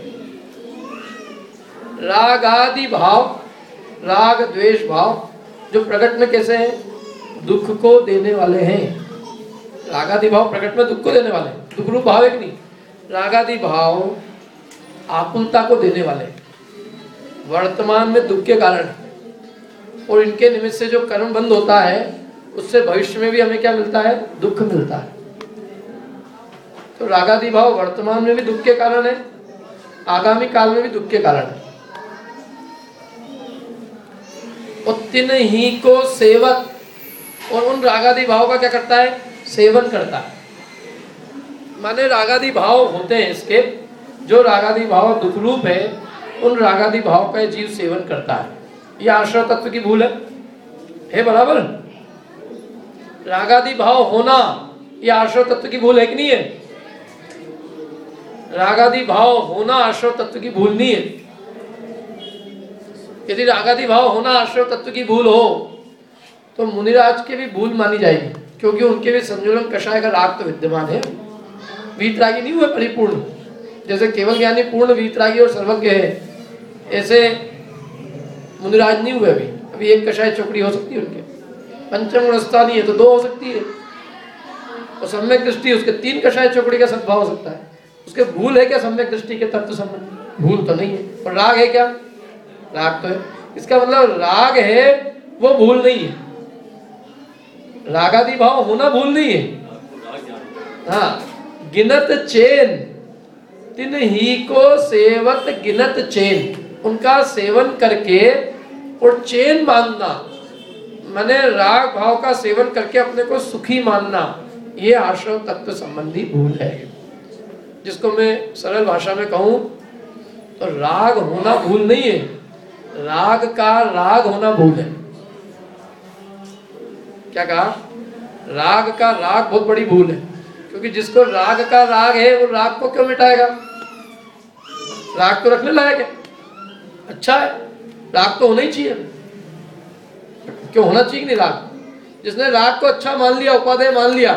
राग आदि भाव, राग द्वेष भाव जो प्रकट में कैसे हैं? दुख को देने वाले हैं। रागादि भाव प्रकट में दुख को देने वाले हैं। दुख रूप भाव एक नहीं, रागादि भाव आकुलता को देने वाले हैं। वर्तमान में दुख के कारण और इनके निमित्त से जो कर्म बंद होता है उससे भविष्य में भी हमें क्या मिलता है? दुख मिलता है। तो रागादि भाव वर्तमान में भी दुख के कारण है, आगामी काल में भी दुख के कारण है। और तिन ही को सेवत, और उन रागादि भाव का क्या करता है? सेवन करता है। माने रागादि भाव होते हैं इसके, जो रागादि भाव दुख रूप है, उन रागादि भाव का जीव सेवन करता है। यह आश्रय तत्व की भूल है बराबर। रागादि भाव होना यह आश्रय तत्व की भूल है कि नहीं है? रागादि भाव होना आश्रय तत्व की भूल नहीं है। यदि रागादि भाव होना आश्रय तत्व की भूल हो तो मुनिराज के भी भूल मानी जाएगी, क्योंकि उनके भी संजुलन कषाय का राग तो विद्यमान है। वीतरागी नहीं हुए परिपूर्ण, जैसे केवल ज्ञानी पूर्ण वीतरागी और सर्वज्ञ है, ऐसे मुनिराज नहीं हुए। अभी एक कषाय चौकड़ी हो सकती है उनके, पंचम गुणस्था नहीं है तो 2 हो सकती है, और सम्यक दृष्टि उसके 3 कषाय चौकड़ी का सद्भाव हो सकता है। उसके भूल है क्या सम्यक दृष्टि के तत्व संबंध? भूल तो नहीं है। और राग है क्या? राग तो है। इसका मतलब राग है वो भूल नहीं है, रागादि भाव होना भूल नहीं है। हाँ, गिनत चैन तिन ही को सेवत गिनत चैन, उनका सेवन करके और चैन मानना, माने राग भाव का सेवन करके अपने को सुखी मानना, ये आश्रय तत्व संबंधी भूल है। जिसको मैं सरल भाषा में कहूं तो राग होना भूल नहीं है, राग का राग होना भूल है। क्या कहा? राग का राग बहुत बड़ी भूल है, क्योंकि जिसको राग का राग है वो राग को क्यों मिटाएगा? राग तो रखने लायक है, अच्छा है, राग तो होना ही चाहिए। क्यों होना चाहिए नहीं राग? जिसने राग को अच्छा मान लिया, उपादेय मान लिया,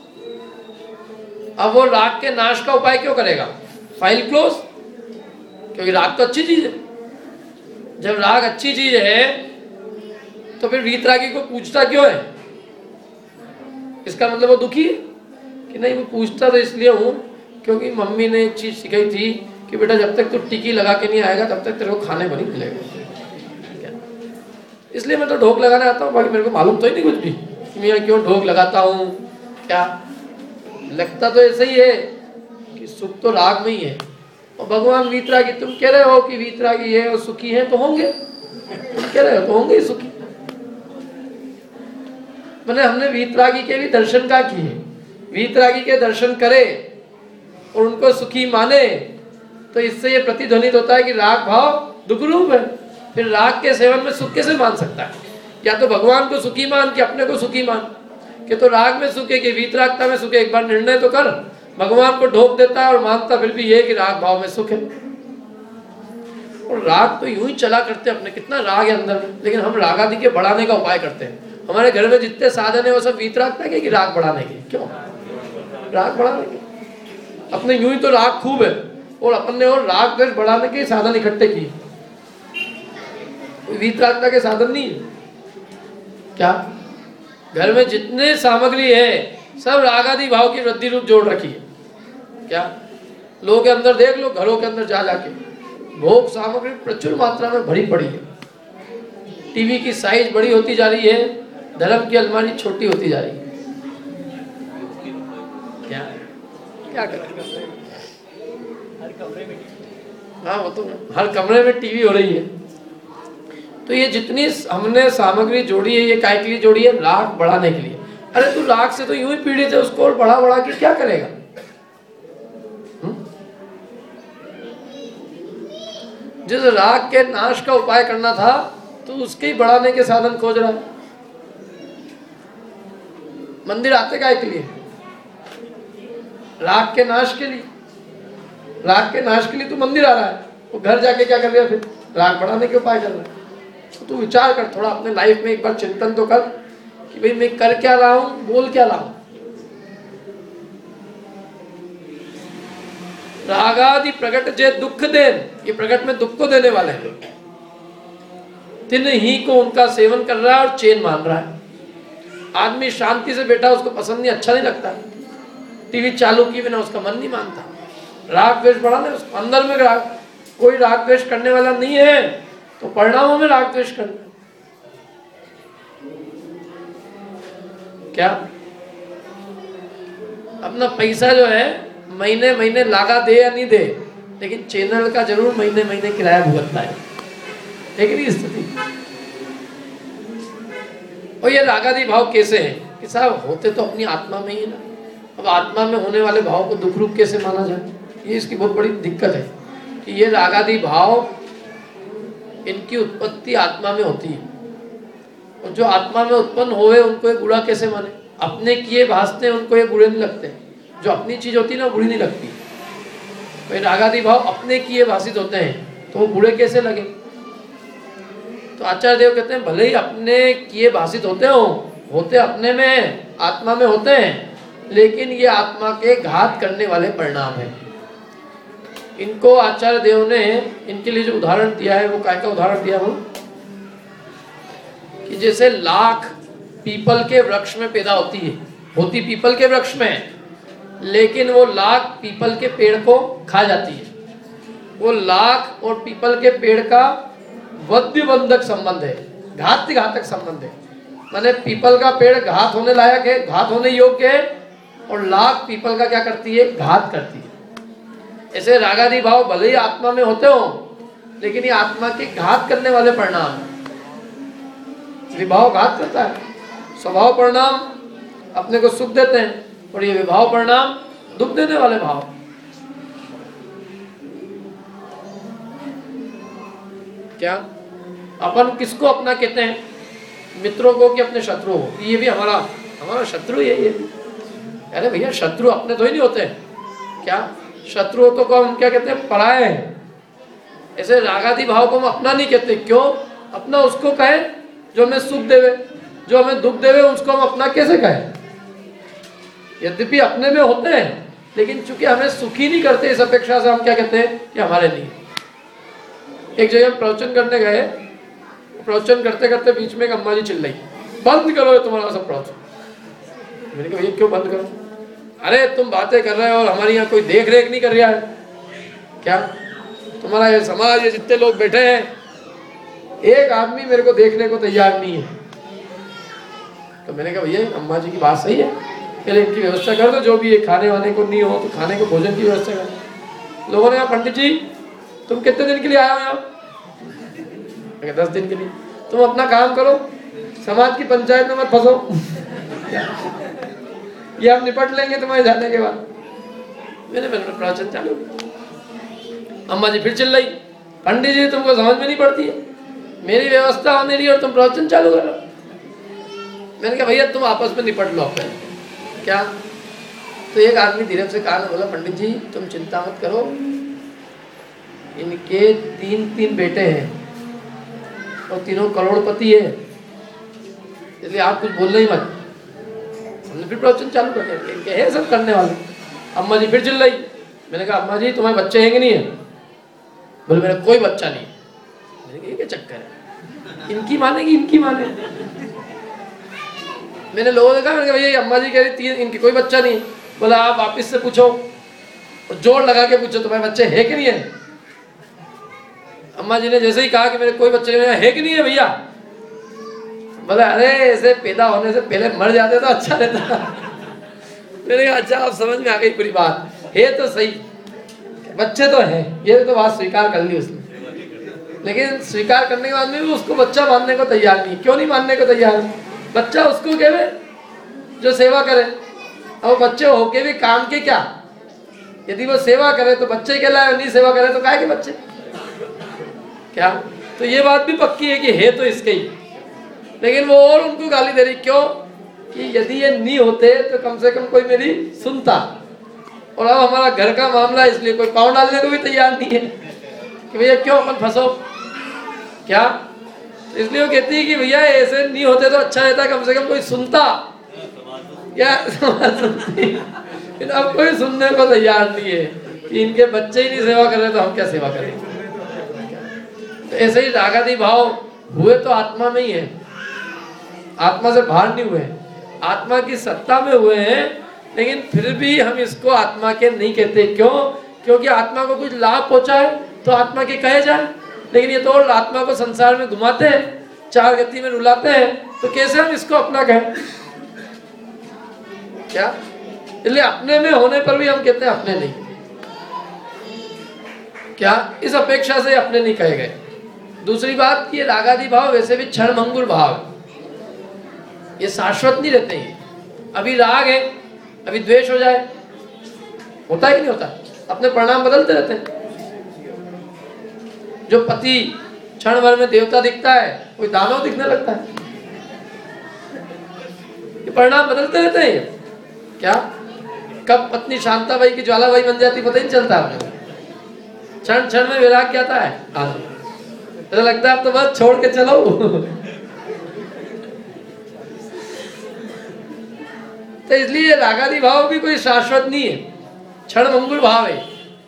अब वो राग के नाश का उपाय क्यों करेगा? फाइल क्लोज, क्योंकि राग तो अच्छी चीज है। जब राग अच्छी चीज है तो फिर वीतरागी को पूछता क्यों है? इसका मतलब वो दुखी है कि नहीं? वो पूछता तो इसलिए हूं क्योंकि मम्मी ने एक चीज सिखाई थी कि बेटा जब तक तू टिकी लगा के नहीं आएगा तब तक तेरे को खाने को नहीं मिलेगा, इसलिए मैं तो ढोक लगाने आता हूँ। बाकी मेरे को मालूम तो ही नहीं कुछ भी कि मैं क्यों ढोक लगाता हूँ। क्या लगता तो ऐसे ही है कि सुख तो राग में ही है, और भगवान वीतरागी, तुम कह रहे हो कि वीतरागी है और सुखी है तो होंगे, तुम कह रहे हो तो होंगे सुखी। मैंने हमने वीतरागी के भी दर्शन का किए, वीतरागी के दर्शन करे और उनको सुखी माने, तो इससे ये प्रतिध्वनित होता है कि राग भाव दुख रूप है। फिर राग के सेवन में सुख कैसे मान सकता है? या तो भगवान को सुखी मान कि अपने को सुखी मान, कि तो राग में सुख है कि वीतरागता में सुख है। एक बार निर्णय तो कर। भगवान को ढोक देता है और मानता फिर भी ये कि राग भाव में सुख है। और राग तो यूं ही चला करते अपने, कितना राग है अंदर में, लेकिन हम राग आदि के बढ़ाने का उपाय करते हैं। हमारे घर में जितने साधन है वो सब वीतरागता के कि राग बढ़ाने के? क्यों राग बढ़ाने के? अपने यूं ही तो राग खूब है, और अपने और राग द्वेष बढ़ाने के साधन इकट्ठे किए, वीतरागता के साधन नहीं है। क्या घर में जितने सामग्री है सब रागादि भाव की वृद्धि रूप जोड़ रखी है? क्या लोगों के अंदर देख लो, घरों के अंदर जा जाके भोग सामग्री प्रचुर मात्रा में भरी पड़ी है। टीवी की साइज बड़ी होती जा रही है, धर्म की अलमारी छोटी होती जा रही है। क्या करें? हाँ, वो तो हर कमरे में टीवी हो रही है। तो ये जितनी हमने सामग्री जोड़ी है, ये काय के लिए जोड़ी है? राग बढ़ाने के लिए। अरे तू राग से तो यूं ही पीड़ित है, उसको और बढ़ा बढ़ा के क्या करेगा? जिस राग के नाश का उपाय करना था तो उसके ही बढ़ाने के साधन खोज रहा है। मंदिर आते काय के लिए? राग के नाश के लिए। राग के नाश के लिए तू मंदिर आ रहा है, वो घर जाके क्या कर रहा है? फिर राग बढ़ाने के उपाय कर रहा है। तो तू विचार कर थोड़ा, अपने लाइफ में एक बार चिंतन तो कर कि भाई मैं कर क्या रहा हूं, बोल क्या रहा हूं। रागादि प्रकट जे दुख देन, ये प्रकट में दुख को देने वाले हैं। तिन ही को उनका सेवन कर रहा है और चैन मान रहा है। आदमी शांति से बैठा, उसको पसंद नहीं, अच्छा नहीं लगता। टीवी चालू किए बिना उसका मन नहीं मानता। राग द्वेष बढ़ाने, उसको अंदर में राग, कोई राग द्वेष करने वाला नहीं है तो परिणामों में राग द्वेष करना। क्या अपना पैसा जो है महीने महीने लागा दे या नहीं दे, लेकिन चैनल का जरूर महीने महीने किराया भुगतना है। लेकिन स्थिति और ये रागादि भाव कैसे है कि साहब होते तो अपनी आत्मा में ही ना, अब आत्मा में होने वाले भाव को दुख रूप कैसे माना जाए? ये इसकी बहुत बड़ी दिक्कत है कि ये रागादि भाव, इनकी उत्पत्ति आत्मा में होती है, और जो आत्मा में उत्पन्न हुए उनको ये बुरा कैसे माने? अपने किए भासते हैं उनको ये बुरे नहीं लगते, जो अपनी चीज होती है ना बुरी नहीं लगती। तो रागादि भाव अपने किए भाषित होते हैं तो वो बुरे कैसे लगे? तो आचार्य देव कहते हैं भले ही अपने किए भाषित होते अपने में, आत्मा में होते हैं, लेकिन ये आत्मा के घात करने वाले परिणाम हैं। इनको आचार्य देव ने इनके लिए जो उदाहरण दिया है वो काय का उदाहरण दिया हो कि जैसे लाख पीपल के वृक्ष में पैदा होती पीपल के वृक्ष में, लेकिन वो लाख पीपल के पेड़ को खा जाती है। वो लाख और पीपल के पेड़ का वद्यबंधक संबंध है, घातक संबंध है। माने पीपल का पेड़ घात होने लायक है, घात होने योग्य है, और लाख पीपल का क्या करती है? घात करती है। ऐसे रागादि भाव भले ही आत्मा में होते हो, लेकिन ये आत्मा के घात करने वाले परिणाम। विभाव घात करता है, स्वभाव परिणाम अपने को सुख देते हैं, और ये विभाव परिणाम दुख देने वाले भाव। क्या अपन किसको अपना कहते हैं? मित्रों को कि अपने शत्रुओं को? ये भी हमारा शत्रु है ये। अरे भैया शत्रु अपने तो ही नहीं होते क्या? शत्रुओं तो को हम क्या कहते हैं? पराये हैं। ऐसे रागादि भाव को हम अपना नहीं कहते। क्यों? अपना उसको कहे जो हमें सुख देवे, जो हमें दुख देवे उसको हम अपना कैसे कहें? यद्यपि अपने में होते हैं, लेकिन चूंकि हमें सुखी नहीं करते, इस अपेक्षा से हम क्या कहते हैं कि हमारे लिए। एक जगह हम प्रवचन करने गए, प्रवचन करते करते बीच में एक अम्मा जी चिल्लाई, बंद करो तुम्हारा सब प्रवचन। मैंने कहा भैया क्यों बंद करो? अरे तुम बातें कर रहे हो और हमारे यहाँ कोई देख रेख नहीं कर रहा है क्या? तुम्हारा ये समाज, ये जितने लोग बैठे हैं, एक आदमी मेरे को देखने को तैयार नहीं है। तो मैंने कहा भैया अम्मा जी की बात सही है, पहले इनकी व्यवस्था कर दो, जो भी ये खाने वाने को नहीं हो तो खाने को भोजन की व्यवस्था कर। लोगों ने कहा पंडित जी तुम कितने दिन के लिए आए हो यहाँ? 10 दिन के लिए। तुम अपना काम करो, समाज की पंचायत में मत फंसो, ये हम निपट लेंगे तुम्हारे जाने के बाद। मैंने प्रवचन चालू, अम्मा जी फिर चिल्लाई, पंडित जी तुमको समझ में नहीं पड़ती है, मेरी व्यवस्था होने रही और तुम प्रवचन चालू करो। मैंने कहा भैया तुम आपस में निपट लो पहले। क्या? तो एक आदमी धीरे से कहा, बोला पंडित जी तुम चिंता मत करो, इनके 3 बेटे हैं और तीनों करोड़पति है, इसलिए आप कुछ बोलना ही मत। हमने फिर प्रवचन चालू कर दिया, इनके है सब करने वाले। अम्मा जी फिर चिल्लाई। मैंने कहा अम्मा जी तुम्हारे बच्चे हैं कि नहीं है? बोले मेरा कोई बच्चा नहीं। मैंने कहा ये क्या चक्कर है, इनकी मानेगी इनकी माने। मैंने लोगों ने कहा, मैंने कहा भैया अम्मा जी कह रही 3 इनकी कोई बच्चा नहीं। बोला आप वापिस से पूछो और जोर लगा के पूछो तुम्हारे बच्चे है कि नहीं है? अम्मा जी ने जैसे ही कहा कि मेरे कोई बच्चे है कि नहीं है भैया, बोला अरे ऐसे पैदा होने से पहले मर जाते तो अच्छा रहता। मैंने कहा अच्छा अब समझ में आ गई पूरी बात, है तो सही, बच्चे तो हैं, ये तो बात स्वीकार कर ली उसने। लेकिन स्वीकार करने के बाद में भी उसको बच्चा मानने को तैयार नहीं। क्यों नहीं मानने को तैयार? बच्चा उसको कहे जो सेवा करे, और बच्चे होके भी काम के क्या? यदि वो सेवा करे तो बच्चे कहलाए, नहीं सेवा करे तो काहे के बच्चे? क्या? तो ये बात भी पक्की है कि है तो इसके ही, लेकिन वो और उनको गाली दे रही। क्यों? कि यदि ये नहीं होते तो कम से कम कोई मेरी सुनता, और अब हमारा घर का मामला, इसलिए कोई पाँव डालने को भी तैयार नहीं है कि भैया क्यों अपन फंसो। क्या? इसलिए वो कहती है कि भैया ऐसे नहीं होते तो अच्छा रहता, कम से कम कोई सुनता। क्या सुनती? अब कोई सुनने को तैयार नहीं है कि इनके बच्चे ही नहीं सेवा कर रहे तो हम क्या सेवा करें। तो ऐसे ही रागादि भाव हुए तो आत्मा में ही है, आत्मा से बाहर नहीं हुए, आत्मा की सत्ता में हुए हैं, लेकिन फिर भी हम इसको आत्मा के नहीं कहते। क्यों? क्योंकि आत्मा को कुछ लाभ पहुंचा है तो आत्मा के कहे जाए, लेकिन ये तो आत्मा को संसार में घुमाते हैं, 4 गति में रुलाते हैं, तो कैसे हम इसको अपना कहें? क्या? इसलिए अपने में होने पर भी हम कहते हैं अपने नहीं। क्या? इस अपेक्षा से अपने नहीं कहे गए। दूसरी बात, ये रागादि भाव वैसे भी क्षणभंगुर भाव, ये शाश्वत नहीं रहते हैं। अभी राग है, अभी द्वेष हो जाए, होता है कि नहीं होता? अपने परिणाम बदलते रहते हैं। जो पति क्षण भर में देवता दिखता है, कोई दानव दिखने लगता है। ये परिणाम बदलते रहते हैं। क्या कब पत्नी शांताबाई की ज्वालाबाई बन जाती पता ही नहीं चलता हमें। क्षण क्षण में वैराग्य आता है। ऐसा लगता है अब तो बस छोड़ के चलो। तो इसलिए रागादि भाव भी कोई शाश्वत नहीं है, क्षण भंगुर भाव है।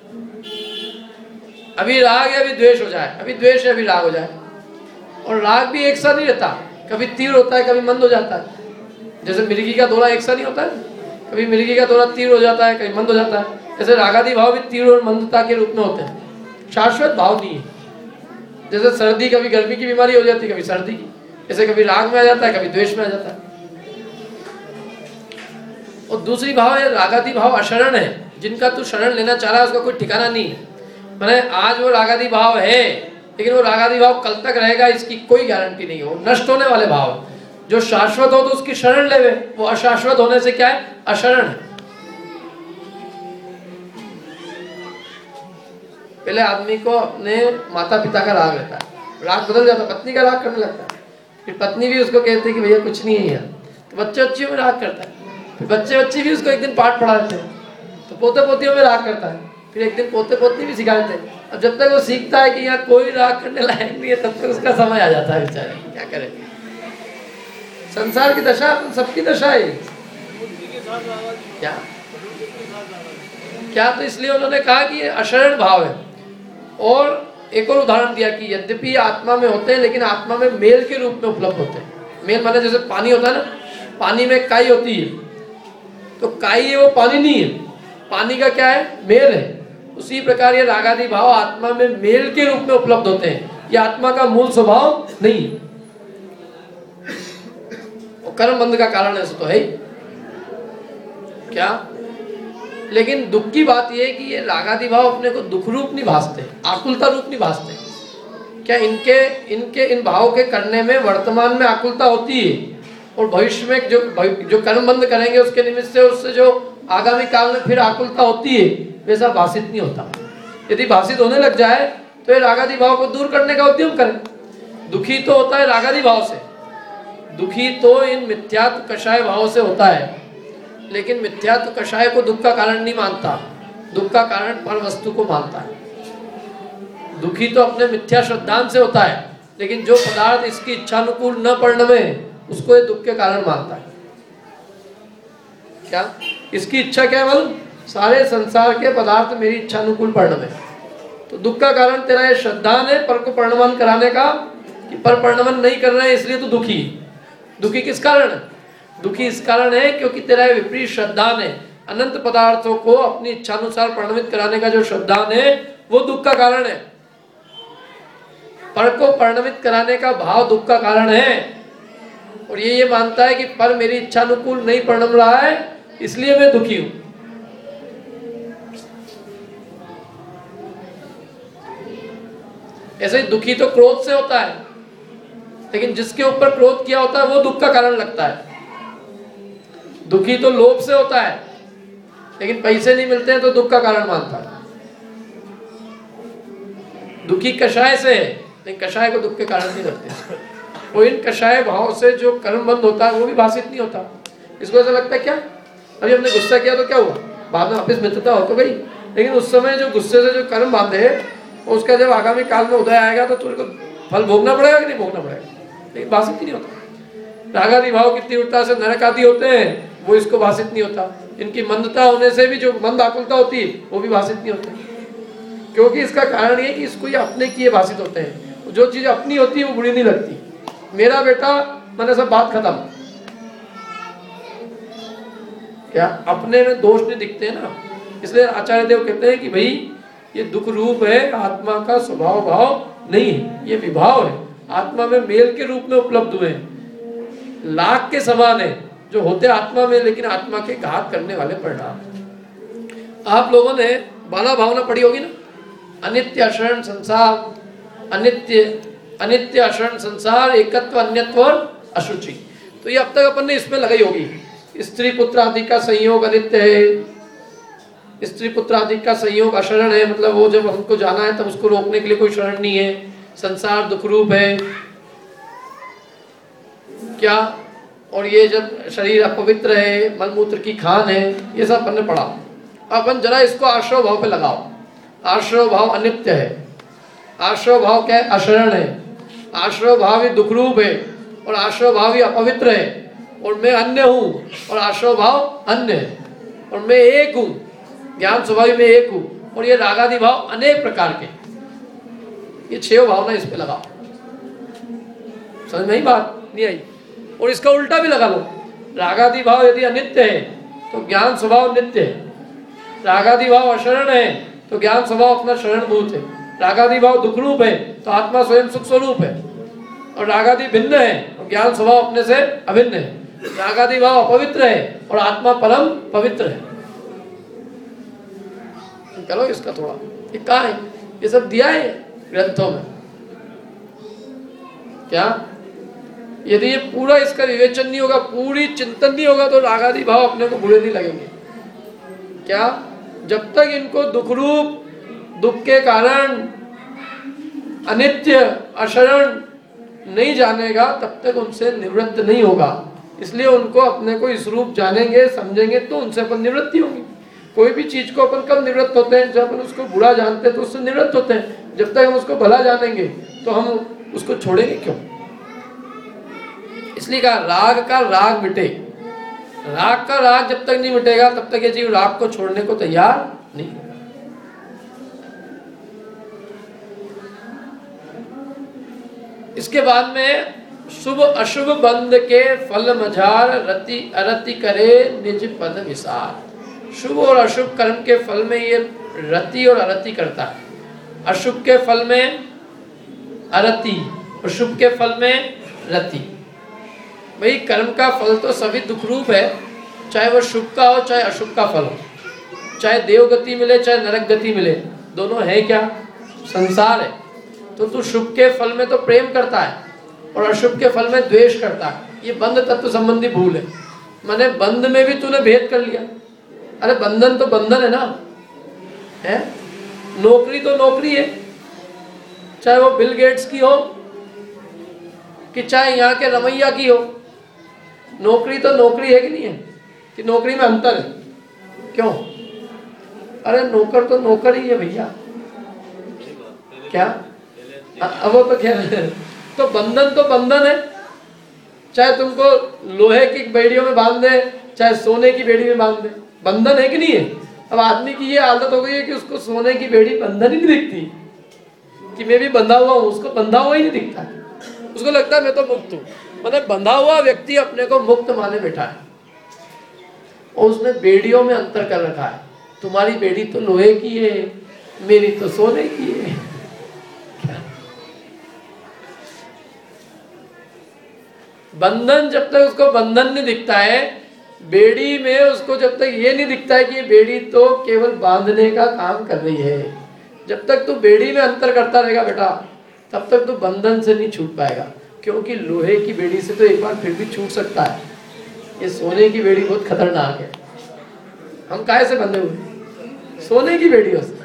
अभी राग है, अभी द्वेष हो जाए, अभी द्वेष है, अभी राग हो जाए। और राग भी एक सा नहीं रहता, कभी तीव्र होता है, कभी मंद हो जाता है। जैसे मिर्गी का दौरा एक सा नहीं होता है, कभी मिर्गी का दौरा तीव्र हो जाता है, कभी मंद हो जाता है। जैसे रागादि भाव भी तीव्र और मंदता के रूप में होते हैं, शाश्वत भाव नहीं है। जैसे सर्दी, कभी गर्मी की बीमारी हो जाती है, कभी सर्दी की। जैसे कभी राग में आ जाता है, कभी द्वेष में आ जाता है। और दूसरी भाव है रागादि भाव अशरण है, जिनका तू शरण लेना चाह रहा है उसका कोई ठिकाना नहीं है। मैंने आज वो रागादि भाव है, लेकिन वो रागादि भाव कल तक रहेगा इसकी कोई गारंटी नहीं है। वो नष्ट होने वाले भाव है। जो शाश्वत हो तो उसकी शरण लेवे, वो अशाश्वत होने से क्या है? अशरण है। पहले आदमी को अपने माता पिता का राग रहता है, राग बदल जाता है, पत्नी का राग करने लगता है। फिर पत्नी भी उसको कहती है कि भैया कुछ नहीं है यार, तो बच्चे बच्चियों में राग करता है। फिर बच्चे बच्ची भी उसको एक दिन पाठ पढ़ा देते हैं, तो पोते पोतियों में राग करता है। फिर एक दिन पोते पोती भी सिखा देते हैं। अब जब तक वो सीखता है कि यहाँ कोई राग करने लायक नहीं है, तब तक उसका समय आ जाता है बेचारे, क्या करे। संसार की दशा सबकी दशा है। क्या तो इसलिए उन्होंने कहा कि ये अशरण भाव है। और एक और उदाहरण दिया कि यद्यपि आत्मा में होते हैं, लेकिन आत्मा में मेल के रूप में उपलब्ध होते हैं। मेल माने जैसे पानी होता है ना, पानी में काई होती है, तो काई है वो पानी नहीं है, पानी का क्या है? मेल है। उसी प्रकार ये रागादि भाव आत्मा में मेल के रूप में उपलब्ध होते हैं। ये आत्मा का मूल स्वभाव नहीं, वो कर्म बंध का कारण ऐसा तो है ही। क्या? लेकिन दुख की बात यह है कि ये रागादि भाव अपने को दुख रूप नहीं भासते, आकुलता रूप नहीं भासते। क्या इनके इन भाव के करने में वर्तमान में आकुलता होती है, और भविष्य में जो कर्म बंद करेंगे उसके निमित्त से उससे जो आगामी काल में फिर आकुलता होती है, वैसा भाषित नहीं होता। यदि भाषित होने लग जाए तो ये रागादि भाव को दूर करने का उद्यम करें। दुखी तो होता है रागादि भाव से, दुखी तो इन मिथ्यात्व कषाय भाव से होता है, लेकिन मिथ्यात्व कषाय को दुख का कारण नहीं मानता, दुख का कारण पर वस्तु को मानता है। दुखी तो अपने मिथ्या श्रद्धांत से होता है, लेकिन जो पदार्थ इसकी इच्छानुकूल न परिणमे उसको ये दुख के कारण मानता है। क्या इसकी इच्छा क्या है मालूम? सारे संसार के पदार्थ मेरी इच्छानुकूल परिणमे, तो दुख का कारण तेरा ये श्रद्धान है पर को परिणमन कराने का, कि पर परिणमन नहीं कर रहे हैं इसलिए तो दुखी। दुखी किस कारण है? दुखी इस कारण है क्योंकि तेरा विपरीत श्रद्धान है। अनंत पदार्थों को अपनी इच्छानुसार परिणमित कराने का जो श्रद्धान है वो दुख का कारण है। पर को परिणमित कराने का भाव दुख का कारण है, और ये मानता है कि पर मेरी इच्छानुकूल नहीं परिणम रहा है इसलिए मैं दुखी हूं। ऐसे ही दुखी तो क्रोध से होता है, लेकिन जिसके ऊपर क्रोध किया होता है वो दुख का कारण लगता है। दुखी तो लोभ से होता है, लेकिन पैसे नहीं मिलते हैं तो दुख का कारण मानता है। दुखी कषाय से है, लेकिन कषाय को दुख के कारण नहीं लगते। वो इन कषाय भाव से जो कर्म बंद होता है वो भी भाषित नहीं होता। इसको ऐसा लगता है क्या अभी हमने गुस्सा किया तो क्या हुआ, बाद में वापिस मित्रता हो तो गई, लेकिन उस समय जो गुस्से से जो कर्म बांधे उसका जब आगामी काल में उदय आएगा तो तुझको फल भोगना पड़ेगा कि नहीं भोगना पड़ेगा, लेकिन भाषित नहीं होता। रागादि भाव की तीव्रता से नरक आदि होते हैं, वो इसको भाषित नहीं होता। इनकी मंदता होने से भी जो मंद आकुलता होती है वो भी भाषित नहीं होती, क्योंकि इसका कारण ये कि इसको ये अपने किए भाषित होते हैं। जो चीज अपनी होती है वो बुरी नहीं लगती। मेरा बेटा मैंने सब बात खत्म। क्या अपने में दोष नहीं दिखते ना, इसलिए आचार्य देव कहते हैं कि भाई ये दुख रूप है, आत्मा का स्वभाव भाव नहीं है, ये विभाव है, आत्मा में मेल के रूप में उपलब्ध हुए हैं। लाख के समान है जो होते आत्मा में, लेकिन आत्मा के घात करने वाले परिणाम। आप लोगों ने बाला भावना पढ़ी होगी ना, अनित्य अशरण संसार, अनित्य अशरण संसार, एकत्व अन्यत्व और अशुचि। तो ये अब तक अपन ने इसमें लगाई होगी। स्त्री पुत्र आदि का संयोग अनित्य है। स्त्री पुत्र आदि का संयोग अशरण है, मतलब वो जब हमको जाना है तब उसको रोकने के लिए कोई शरण नहीं है। संसार दुख रूप है क्या, और ये जब शरीर अपवित्र है, मलमूत्र की खान है, ये सब अपन ने पढ़ा। अपन जरा इसको आश्रव भाव पे लगाओ। आश्रव भाव अनित्य है, आश्रव भाव क्या है, अशरण है। आश्रव भाव ही दुख रूप है और आश्रव भाव ही अपवित्र है, और मैं अन्य हूँ और आश्रव भाव अन्य है, और मैं एक हूँ, ज्ञान स्वभाव में एक हूँ, और ये रागादि भाव अनेक प्रकार के। ये 6 भावना इस पे लगाओ। समझ में ही बात नहीं आई? और इसका उल्टा भी लगा लो। रागादि भाव यदि अनित्य है तो ज्ञान स्वभाव नित्य है। रागादि भाव अशरण है तो ज्ञान स्वभाव अपना शरणभूत है। रागादि भाव दुख रूप है तो आत्मा स्वयं सुख स्वरूप है। और रागादि भिन्न है और ज्ञान स्वभाव अपने से अभिन्न है। रागादि भाव अपवित्र है और आत्मा परम पवित्र है। चलो इसका थोड़ा ये कहाँ है, ये सब दिया है ग्रंथों में क्या? यदि ये पूरा इसका विवेचन नहीं होगा, पूरी चिंतन नहीं होगा, तो रागादि भाव अपने को बुरे नहीं लगेंगे क्या? जब तक इनको दुख रूप, दुख के कारण, अनित्य, अशरण नहीं जानेगा तब तक उनसे निवृत्त नहीं होगा। इसलिए उनको अपने को इस रूप जानेंगे, समझेंगे तो उनसे अपन निवृत्ति होगी। कोई भी चीज को अपन कब निवृत्त होते हैं? जब अपन उसको बुरा जानते हैं तो उससे निवृत्त होते हैं। जब तक हम उसको भला जानेंगे तो हम उसको छोड़ेंगे क्यों? इसलिए कहा राग का राग मिटे। राग का राग जब तक नहीं मिटेगा तब तक ये जीव राग को छोड़ने को तैयार नहीं। इसके बाद में शुभ अशुभ बंध के फल मझार रति अरति करे निज पद विसार। शुभ और अशुभ कर्म के फल में ये रति और अरति करता है। अशुभ के फल में अरति और शुभ के फल में रति। भाई कर्म का फल तो सभी दुख रूप है, चाहे वो शुभ का हो चाहे अशुभ का फल हो, चाहे देव गति मिले चाहे नरक गति मिले, दोनों है क्या? संसार है। तो तू शुभ के फल में तो प्रेम करता है और अशुभ के फल में द्वेष करता है। ये बंध तत्व संबंधी भूल है। माने बंध में भी तूने भेद कर लिया। अरे बंधन तो बंधन है ना, है? नौकरी तो नौकरी है, चाहे वो बिल गेट्स की हो कि चाहे यहाँ के रमैया की हो। नौकरी तो नौकरी है कि नहीं है? कि नौकरी में अंतर है? क्यों? अरे नौकर तो नौकर ही है भैया, क्या? अब वो तो क्या है? तो बंधन तो बंधन है, चाहे तुमको लोहे की बेड़ियों में बांध दे चाहे सोने की बेड़ी में बांध दे, बंधन है कि नहीं है? अब आदमी की ये आदत हो गई है कि उसको सोने की बेड़ी बंधन ही नहीं दिखती कि मैं भी बंधा हुआ हूँ, उसको बंधा हुआ ही नहीं दिखता। उसको लगता है मैं तो मुक्त हूँ। मतलब बंधा हुआ व्यक्ति अपने को मुक्त माने बैठा है और उसने बेड़ियों में अंतर कर रखा है। तुम्हारी बेड़ी तो लोहे की है, मेरी तो सोने की है। बंधन जब तक उसको बंधन नहीं दिखता है, बेड़ी में उसको जब तक ये नहीं दिखता है कि बेड़ी तो केवल बांधने का काम कर रही है, जब तक तू बेड़ी में अंतर करता रहेगा बेटा तब तक तू बंधन से नहीं छूट पाएगा। क्योंकि लोहे की बेड़ी से तो एक बार फिर भी छूट सकता है, ये सोने की बेड़ी बहुत खतरनाक है। हम काहे से बंधे हुए? सोने की बेड़ियों से।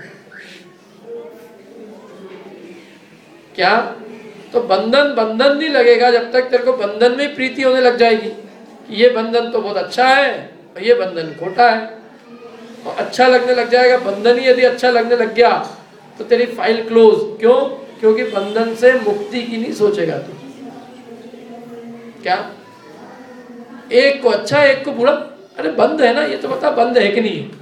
क्या? तो बंधन बंधन नहीं लगेगा जब तक तेरे को बंधन में प्रीति होने लग जाएगी। ये बंधन तो बहुत अच्छा है और ये बंधन खोटा है, और अच्छा लगने लग जाएगा। बंधन ही यदि अच्छा लगने लग गया तो तेरी फाइल क्लोज। क्यों? क्योंकि बंधन से मुक्ति की नहीं सोचेगा तू। क्या? एक को अच्छा एक को बुरा? अरे बंद है ना, ये तो बता बंद है कि नहीं?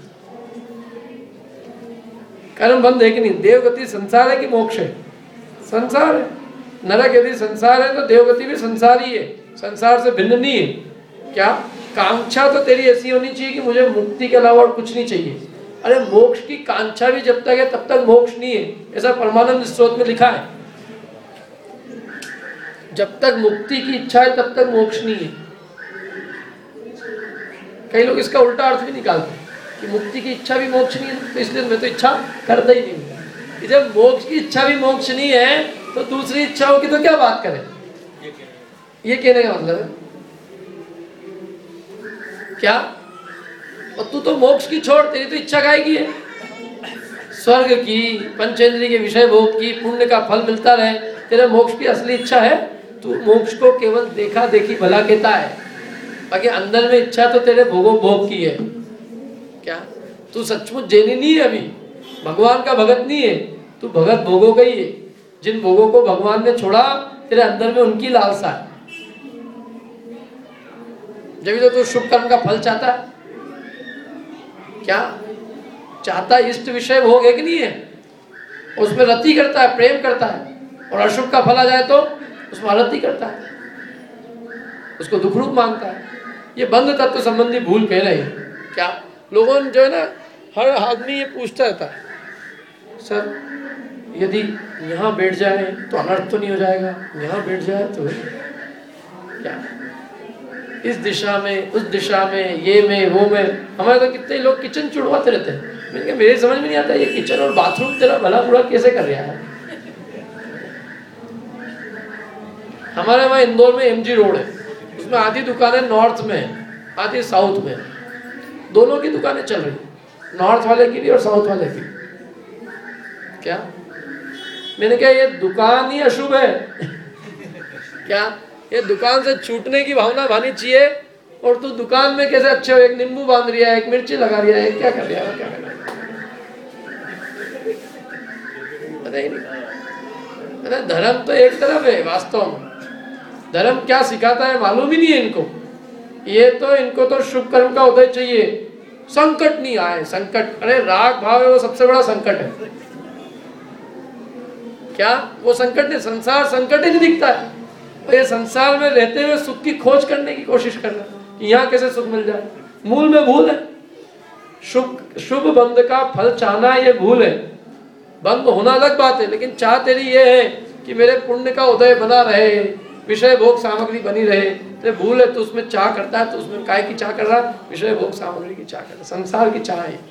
कर्म बंद है कि नहीं? देवगति संसार है कि मोक्ष है? संसार है। नरक यदि संसार है तो देवगति भी संसार ही है, संसार से भिन्न नहीं है। क्या? कांक्षा तो तेरी ऐसी होनी चाहिए कि मुझे मुक्ति के अलावा और कुछ नहीं चाहिए। अरे मोक्ष की कांक्षा भी जब तक है तब तक मोक्ष नहीं है, ऐसा परमानंद स्रोत में लिखा है। जब तक मुक्ति की इच्छा है तब तक मोक्ष नहीं है। कई लोग इसका उल्टा अर्थ भी निकालते हैं कि मुक्ति की इच्छा भी मोक्ष नहीं है, तो इसलिए मैं तो इच्छा करता ही नहीं हूँ। जब मोक्ष की इच्छा भी मोक्ष नहीं है तो दूसरी इच्छाओं की तो क्या बात करें? ये कहने का मतलब है क्या? और तू तो मोक्ष की छोड़, तेरी तो इच्छा काहेगी है? स्वर्ग की, पंचेंद्रिय के विषय भोग की, पुण्य का फल मिलता रहे, तेरे मोक्ष की असली इच्छा है? तू मोक्ष को केवल देखा देखी भला कहता है, बाकी अंदर में इच्छा तो तेरे भोग की है। क्या तू सचमुच जैनी नहीं है? अभी भगवान का भगत नहीं है, तू भगत भोगों का ही है। जिन भोगों को भगवान ने छोड़ा, तेरे अंदर में उनकी लालसा है। जब तो तू शुभ कर्म का फल चाहता है। क्या चाहता? इष्ट विषय भोग है कि नहीं है? उसमें रति करता है, प्रेम करता है, और अशुभ का फल आ जाए तो उसमें अरति करता है, उसको दुख रूप मानता है। ये बंध तत्व संबंधी भूल कह रहे हैं। क्या लोगों ने जो है ना, हर आदमी ये पूछता रहता है, सर यदि यहाँ बैठ जाए तो अनर्थ तो नहीं हो जाएगा? यहाँ बैठ जाए तो क्या? इस दिशा में, उस दिशा में, ये में, वो में। हमारे तो कितने लोग किचन छुड़वाते रहते हैं। मैंने कहा मेरे समझ में नहीं आता, ये किचन और बाथरूम तेरा भला बुरा कैसे कर रहा है? हमारे वहाँ इंदौर में MG रोड है, उसमें आधी दुकानें नॉर्थ में, आधी साउथ में। दोनों की दुकानें चल रही, नॉर्थ वाले की भी और साउथ वाले की। क्या? मैंने कहा ये दुकान ही अशुभ है। क्या ये दुकान से छूटने की भावना भानी चाहिए, और तू दुकान में कैसे अच्छे हो? एक नींबू बांध रिया है, एक मिर्ची लगा रिया है, क्या कर रहा है? क्या कर रहा है पता ही नहीं। धर्म तो एक तरफ है, वास्तव में धर्म क्या सिखाता है मालूम ही नहीं है इनको। ये तो इनको तो शुभ कर्म का उदय चाहिए, संकट नहीं आए। संकट, अरे राग भाव है वो सबसे बड़ा संकट है। क्या वो संकट नहीं? संसार संकट ही नहीं दिखता है। तो ये संसार में रहते हुए सुख की खोज करने की कोशिश करना कि यहाँ कैसे सुख मिल जाए, मूल में भूल है। शुभ बंध का फल चाहना ये भूल है। बंद होना अलग बात है, लेकिन चाह तेरी ये है कि मेरे पुण्य का उदय बना रहे, विषय भोग सामग्री बनी रहे। तो भूल है, तो उसमें चाह करता है, तो उसमें काय की चाह कर रहा? विषय भोग सामग्री की चाह कर रहा, संसार की चाह है।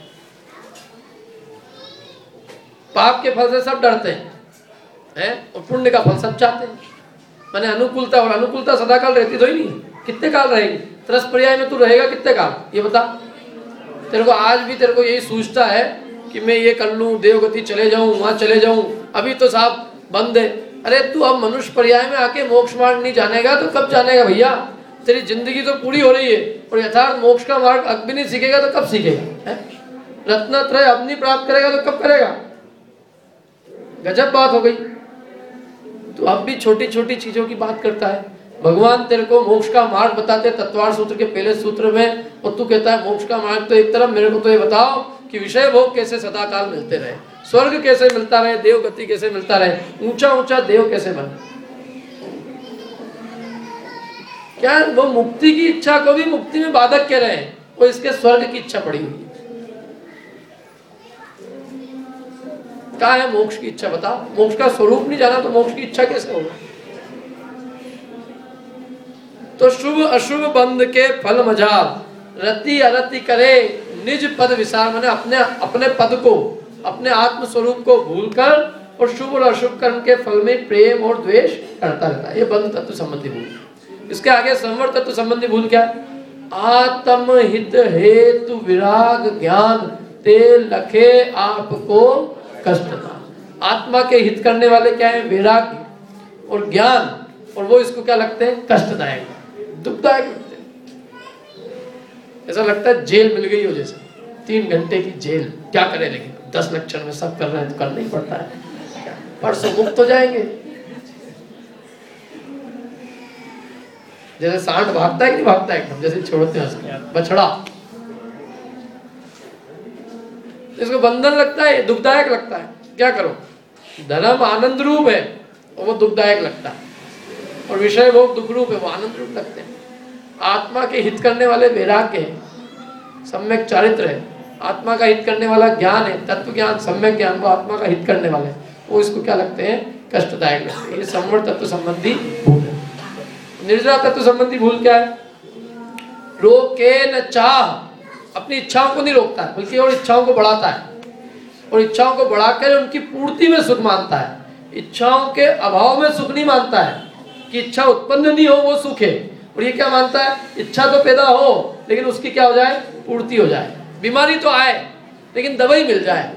पाप के फल से सब डरते हैं, और पुण्य का फल सब चाहते हैं। माने अनुकूलता, और अनुकूलता सदाकाल रहती तो ही नहीं। कितने काल रहेगी? तरस पर्याय में तू रहेगा कितने काल, ये बता। तेरे को आज भी तेरे को यही सोचता है कि मैं ये कर लूं, देवगति चले जाऊं, वहां चले जाऊं, अभी तो साहब बंद है। अरे तू अब मनुष्य पर्याय में आके मोक्ष मार्ग नहीं जानेगा तो कब जानेगा भैया? तेरी जिंदगी तो पूरी हो रही है, और यथार्थ मोक्ष का मार्ग अब भी नहीं सीखेगा तो कब सीखेगा? रत्नत्रय अब नहीं प्राप्त करेगा तो कब करेगा? गजब बात हो गई। तो अब भी छोटी छोटी चीजों की बात करता है। भगवान तेरे को मोक्ष का मार्ग बताते तत्वार सूत्र के पहले सूत्र में, और तू कहता है मोक्ष का मार्ग तो एक तरफ, मेरे को तो ये बताओ कि विषय भोग कैसे सदाकाल मिलते रहे, स्वर्ग कैसे मिलता रहे, देव गति कैसे मिलता रहे, ऊंचा ऊंचा देव कैसे बने। क्या वो मुक्ति की इच्छा को भी मुक्ति में बाधक कह रहे हैं? वो इसके स्वर्ग की इच्छा पड़ी हुई है। क्या है मोक्ष की इच्छा? बता। मोक्ष का स्वरूप नहीं जाना तो मोक्ष की इच्छा कैसे होगा? तो शुभ अशुभ बंध के फल मजाल, रति अरति करे निज पद विसार। मैंने अपने पद को, अपने आत्म स्वरूप को भूलकर और शुभ और अशुभ कर्म के फल में प्रेम और द्वेष करता रहता है। ये बंध तत्व संबंधी भूल। इसके आगे संवर तत्व संबंधी भूल क्या है? आत्म हित हेतु विराग ज्ञान ते लखे आपको कष्ट था। आत्मा के हित करने वाले क्या है? वैराग्य और ज्ञान, और वो इसको क्या लगते हैं? कष्टदायक, दुखदायक लगते हैं। ऐसा लगता है जेल मिल गई हो जैसे, 3 घंटे की जेल। क्या करें, लेकिन 10 लक्षण में सब कर रहे हैं तो करना ही पड़ता है। परसों मुक्त हो जाएंगे। जैसे सांड भागता है कि नहीं भागता है, एकदम जैसे छोड़ते हैं बछड़ा, इसको बंधन लगता है, दुखदायक लगता है। क्या करो? धर्म आनंद रूप है और वो दुखदायक लगता है, और विषय भोग दुख रूप है, वो आनंद रूप लगते हैं। आत्मा के हित करने वाले वैराग्य है, सम्यक चारित्र है। आत्मा का हित करने वाला ज्ञान है, तत्व ज्ञान, सम्यक ज्ञान, वो आत्मा का हित करने वाले, वो इसको क्या लगते हैं? कष्टदायक लगते हैं। ये संवर तत्व संबंधी भूल है। निर्जरा तत्व संबंधी भूल क्या है? रोके न चाह, अपनी इच्छाओं को नहीं रोकता है, बल्कि और इच्छाओं को बढ़ाता है, और इच्छाओं को बढ़ाकर उनकी पूर्ति में सुख मानता है। इच्छाओं के अभाव में सुख नहीं मानता है कि इच्छा उत्पन्न नहीं हो वो सुख है, और ये क्या मानता है, इच्छा तो पैदा हो लेकिन उसकी क्या हो जाए, पूर्ति हो जाए। बीमारी तो आए लेकिन दवाई मिल जाए।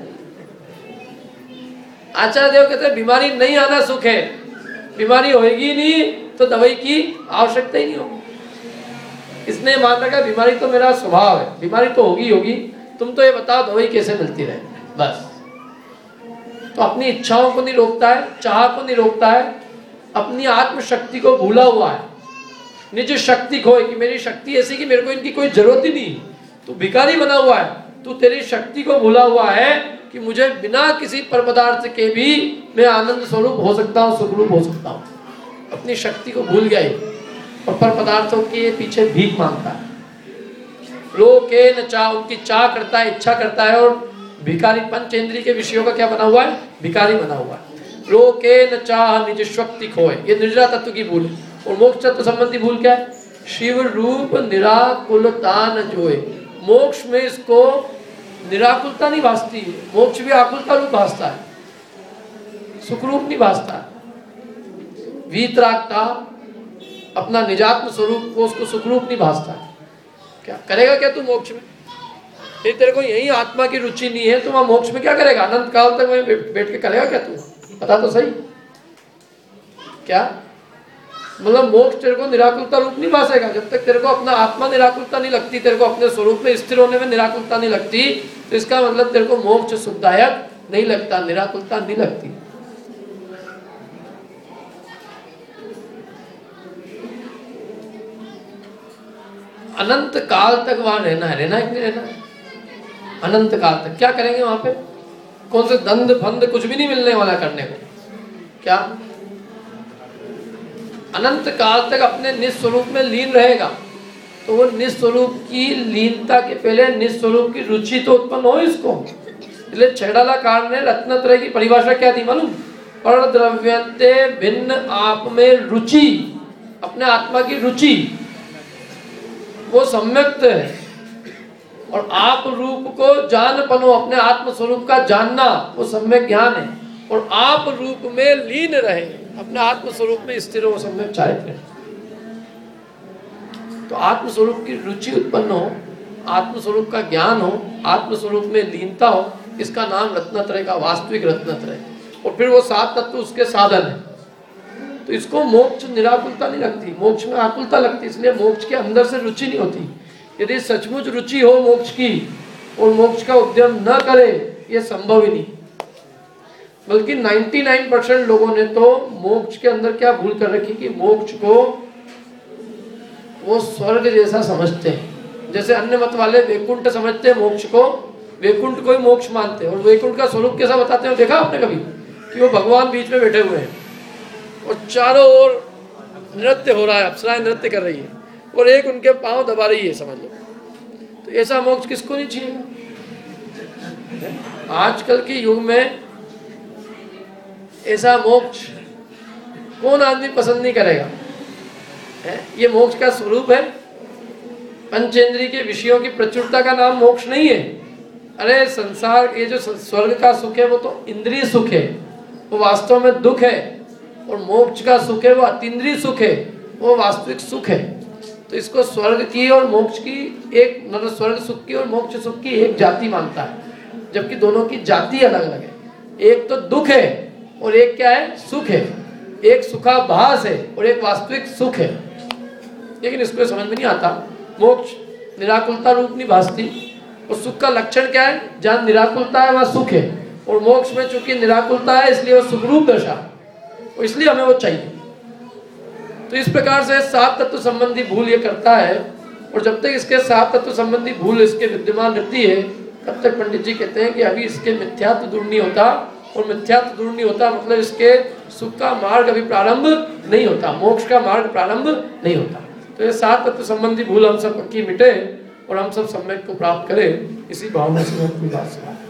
आचार्य देव कहते हैं बीमारी नहीं आना सुख है, बीमारी होगी नहीं तो दवाई की आवश्यकता ही नहीं होगी। इसने मान रखा बीमारी तो मेरा स्वभाव है, बीमारी तो होगी, तुम तो ये बताओ दवाई कैसे मिलती रहे बस। तो अपनी इच्छाओं को नहीं रोकता है, चाह को नहीं रोकता है, अपनी आत्मशक्ति को भूला हुआ है। निज शक्ति खोए कि मेरी शक्ति ऐसी कि मेरे को इनकी कोई जरूरत ही नहीं, तू भिखारी बना हुआ है, तू तेरी शक्ति को भूला हुआ है कि मुझे बिना किसी पर पदार्थ के भी मैं आनंद स्वरूप हो सकता हूँ, सुखरूप हो सकता हूँ। अपनी शक्ति को भूल गया और पर पदार्थों के पीछे भीख मांगता है। लोके न चाह, उनकी चाह करता है, इच्छा करता है और भिखारी, पंचेंद्रिय के विषयों का क्या बना हुआ है, भिखारी बना हुआ है। लोके न चाह निज शक्ति खोए, ये निर्जरा तत्व की भूल है। और मोक्ष तत्व संबंधी भूल क्या है, शिव रूप निराकुलता न जोए। मोक्ष में इसको निराकुलता नहीं भासती है, मोक्ष भी आकुलता रूप भासता है, सुखरूप नहीं भासता है। वीतरागता, अपना निजात्म स्वरूप को उसको सुखरूप नहीं भासता है। क्या करेगा क्या तू मोक्ष में, ये तेरे को यही आत्मा की रुचि नहीं है, तो वहां मोक्ष में क्या करेगा, अनंत काल तक वहीं बैठ के करेगा क्या तू, पता तो सही। क्या मतलब मोक्ष तेरे को निराकुलता रूप नहीं भासेगा जब तक तेरे को अपना आत्मा निराकुलता नहीं लगती, तेरे को अपने स्वरूप में स्थिर होने में निराकुलता नहीं लगती, तो इसका मतलब तेरे को मोक्ष सुखदायक नहीं लगता, निराकुलता नहीं लगती। अनंत काल तक वहां रहना है, रहना है कि नहीं रहना है, अनंत काल तक। क्या करेंगे वहां पे, कौन से दंड फंद, कुछ भी नहीं मिलने वाला करने को। क्या अनंत काल तक अपने निस्वरूप में लीन रहेगा, तो वो निस्वरूप की लीनता के पहले निस्वरूप की रुचि तो उत्पन्न हो इसको। इसलिए छेड़ालाकार ने रत्नत्रय की परिभाषा क्या दी मालूम, पर द्रव्यंते भिन्न आप में रुचि, अपने आत्मा की रुचि वो सम्यक्त है। और आप रूप को जान पनो, अपने आत्म स्वरूप का जानना वो सम्यक ज्ञान है। और आप रूप में लीन रहे, अपने आत्म स्वरूप में स्थिर हो, सम्यक चारित्र। तो आत्म स्वरूप की रुचि उत्पन्न हो, आत्म स्वरूप का ज्ञान हो, आत्म स्वरूप में लीनता हो, इसका नाम रत्नत्रय का वास्तविक रत्नत्रय। और फिर वो सात तत्व उसके साधन है। तो इसको मोक्ष निराकुलता नहीं लगती, मोक्ष में आकुलता लगती, इसलिए मोक्ष के अंदर से रुचि नहीं होती। यदि सचमुच रुचि हो मोक्ष की और मोक्ष का उद्यम न करे, ये संभव ही नहीं। बल्कि 99% लोगों ने तो मोक्ष के अंदर क्या भूल कर रखी कि मोक्ष को वो स्वर्ग जैसा समझते हैं। जैसे अन्य मत वाले वैकुंठ समझते हैं मोक्ष को, वैकुंठ को ही मोक्ष मानते हैं। और वैकुंठ का स्वरूप कैसा बताते हैं, देखा आपने कभी कि वो भगवान बीच में बैठे हुए हैं और चारों ओर नृत्य हो रहा है, अप्सराएं नृत्य कर रही है और एक उनके पांव दबा रही है, समझ लो। तो ऐसा मोक्ष किसको नहीं चाहिए। आजकल के युग में ऐसा मोक्ष कौन आदमी पसंद नहीं करेगा। ये मोक्ष का स्वरूप है। पंचेंद्रिय के विषयों की प्रचुरता का नाम मोक्ष नहीं है। अरे संसार, ये जो स्वर्ग का सुख है वो तो इंद्रिय सुख है, वो वास्तव में दुख है। और मोक्ष का सुख है वो अतीन्द्रिय सुख है, वो वास्तविक सुख है। तो इसको स्वर्ग की और मोक्ष की एक, मतलब स्वर्ग सुख की और मोक्ष सुख की एक जाति मानता है, जबकि दोनों की जाति अलग अलग है। एक तो दुख है और एक क्या है, सुख है। एक सुखाभास है और एक वास्तविक सुख है। लेकिन इसको समझ में नहीं आता। मोक्ष निराकुलता रूप नहीं भासती। और सुख का लक्षण क्या है, जहाँ निराकुलता है वहाँ सुख है। और मोक्ष में चूंकि निराकुलता है इसलिए वो सुखरूप दशा, और इसलिए हमें वो चाहिए। तो इस प्रकार से सात तत्व संबंधी भूल ये करता है। और जब तक इसके सात तत्व संबंधी भूल इसके विद्यमान रहती है, तब तक पंडित जी कहते हैं कि अभी इसके मिथ्यात्व दूर नहीं होता। और मिथ्यात्व दूर नहीं होता मतलब इसके सुख का मार्ग अभी प्रारंभ नहीं होता, मोक्ष का मार्ग प्रारंभ नहीं होता। तो ये सात तत्व संबंधी भूल हम सब की मिटे और हम सब सम्यक को प्राप्त करें, इसी भावना से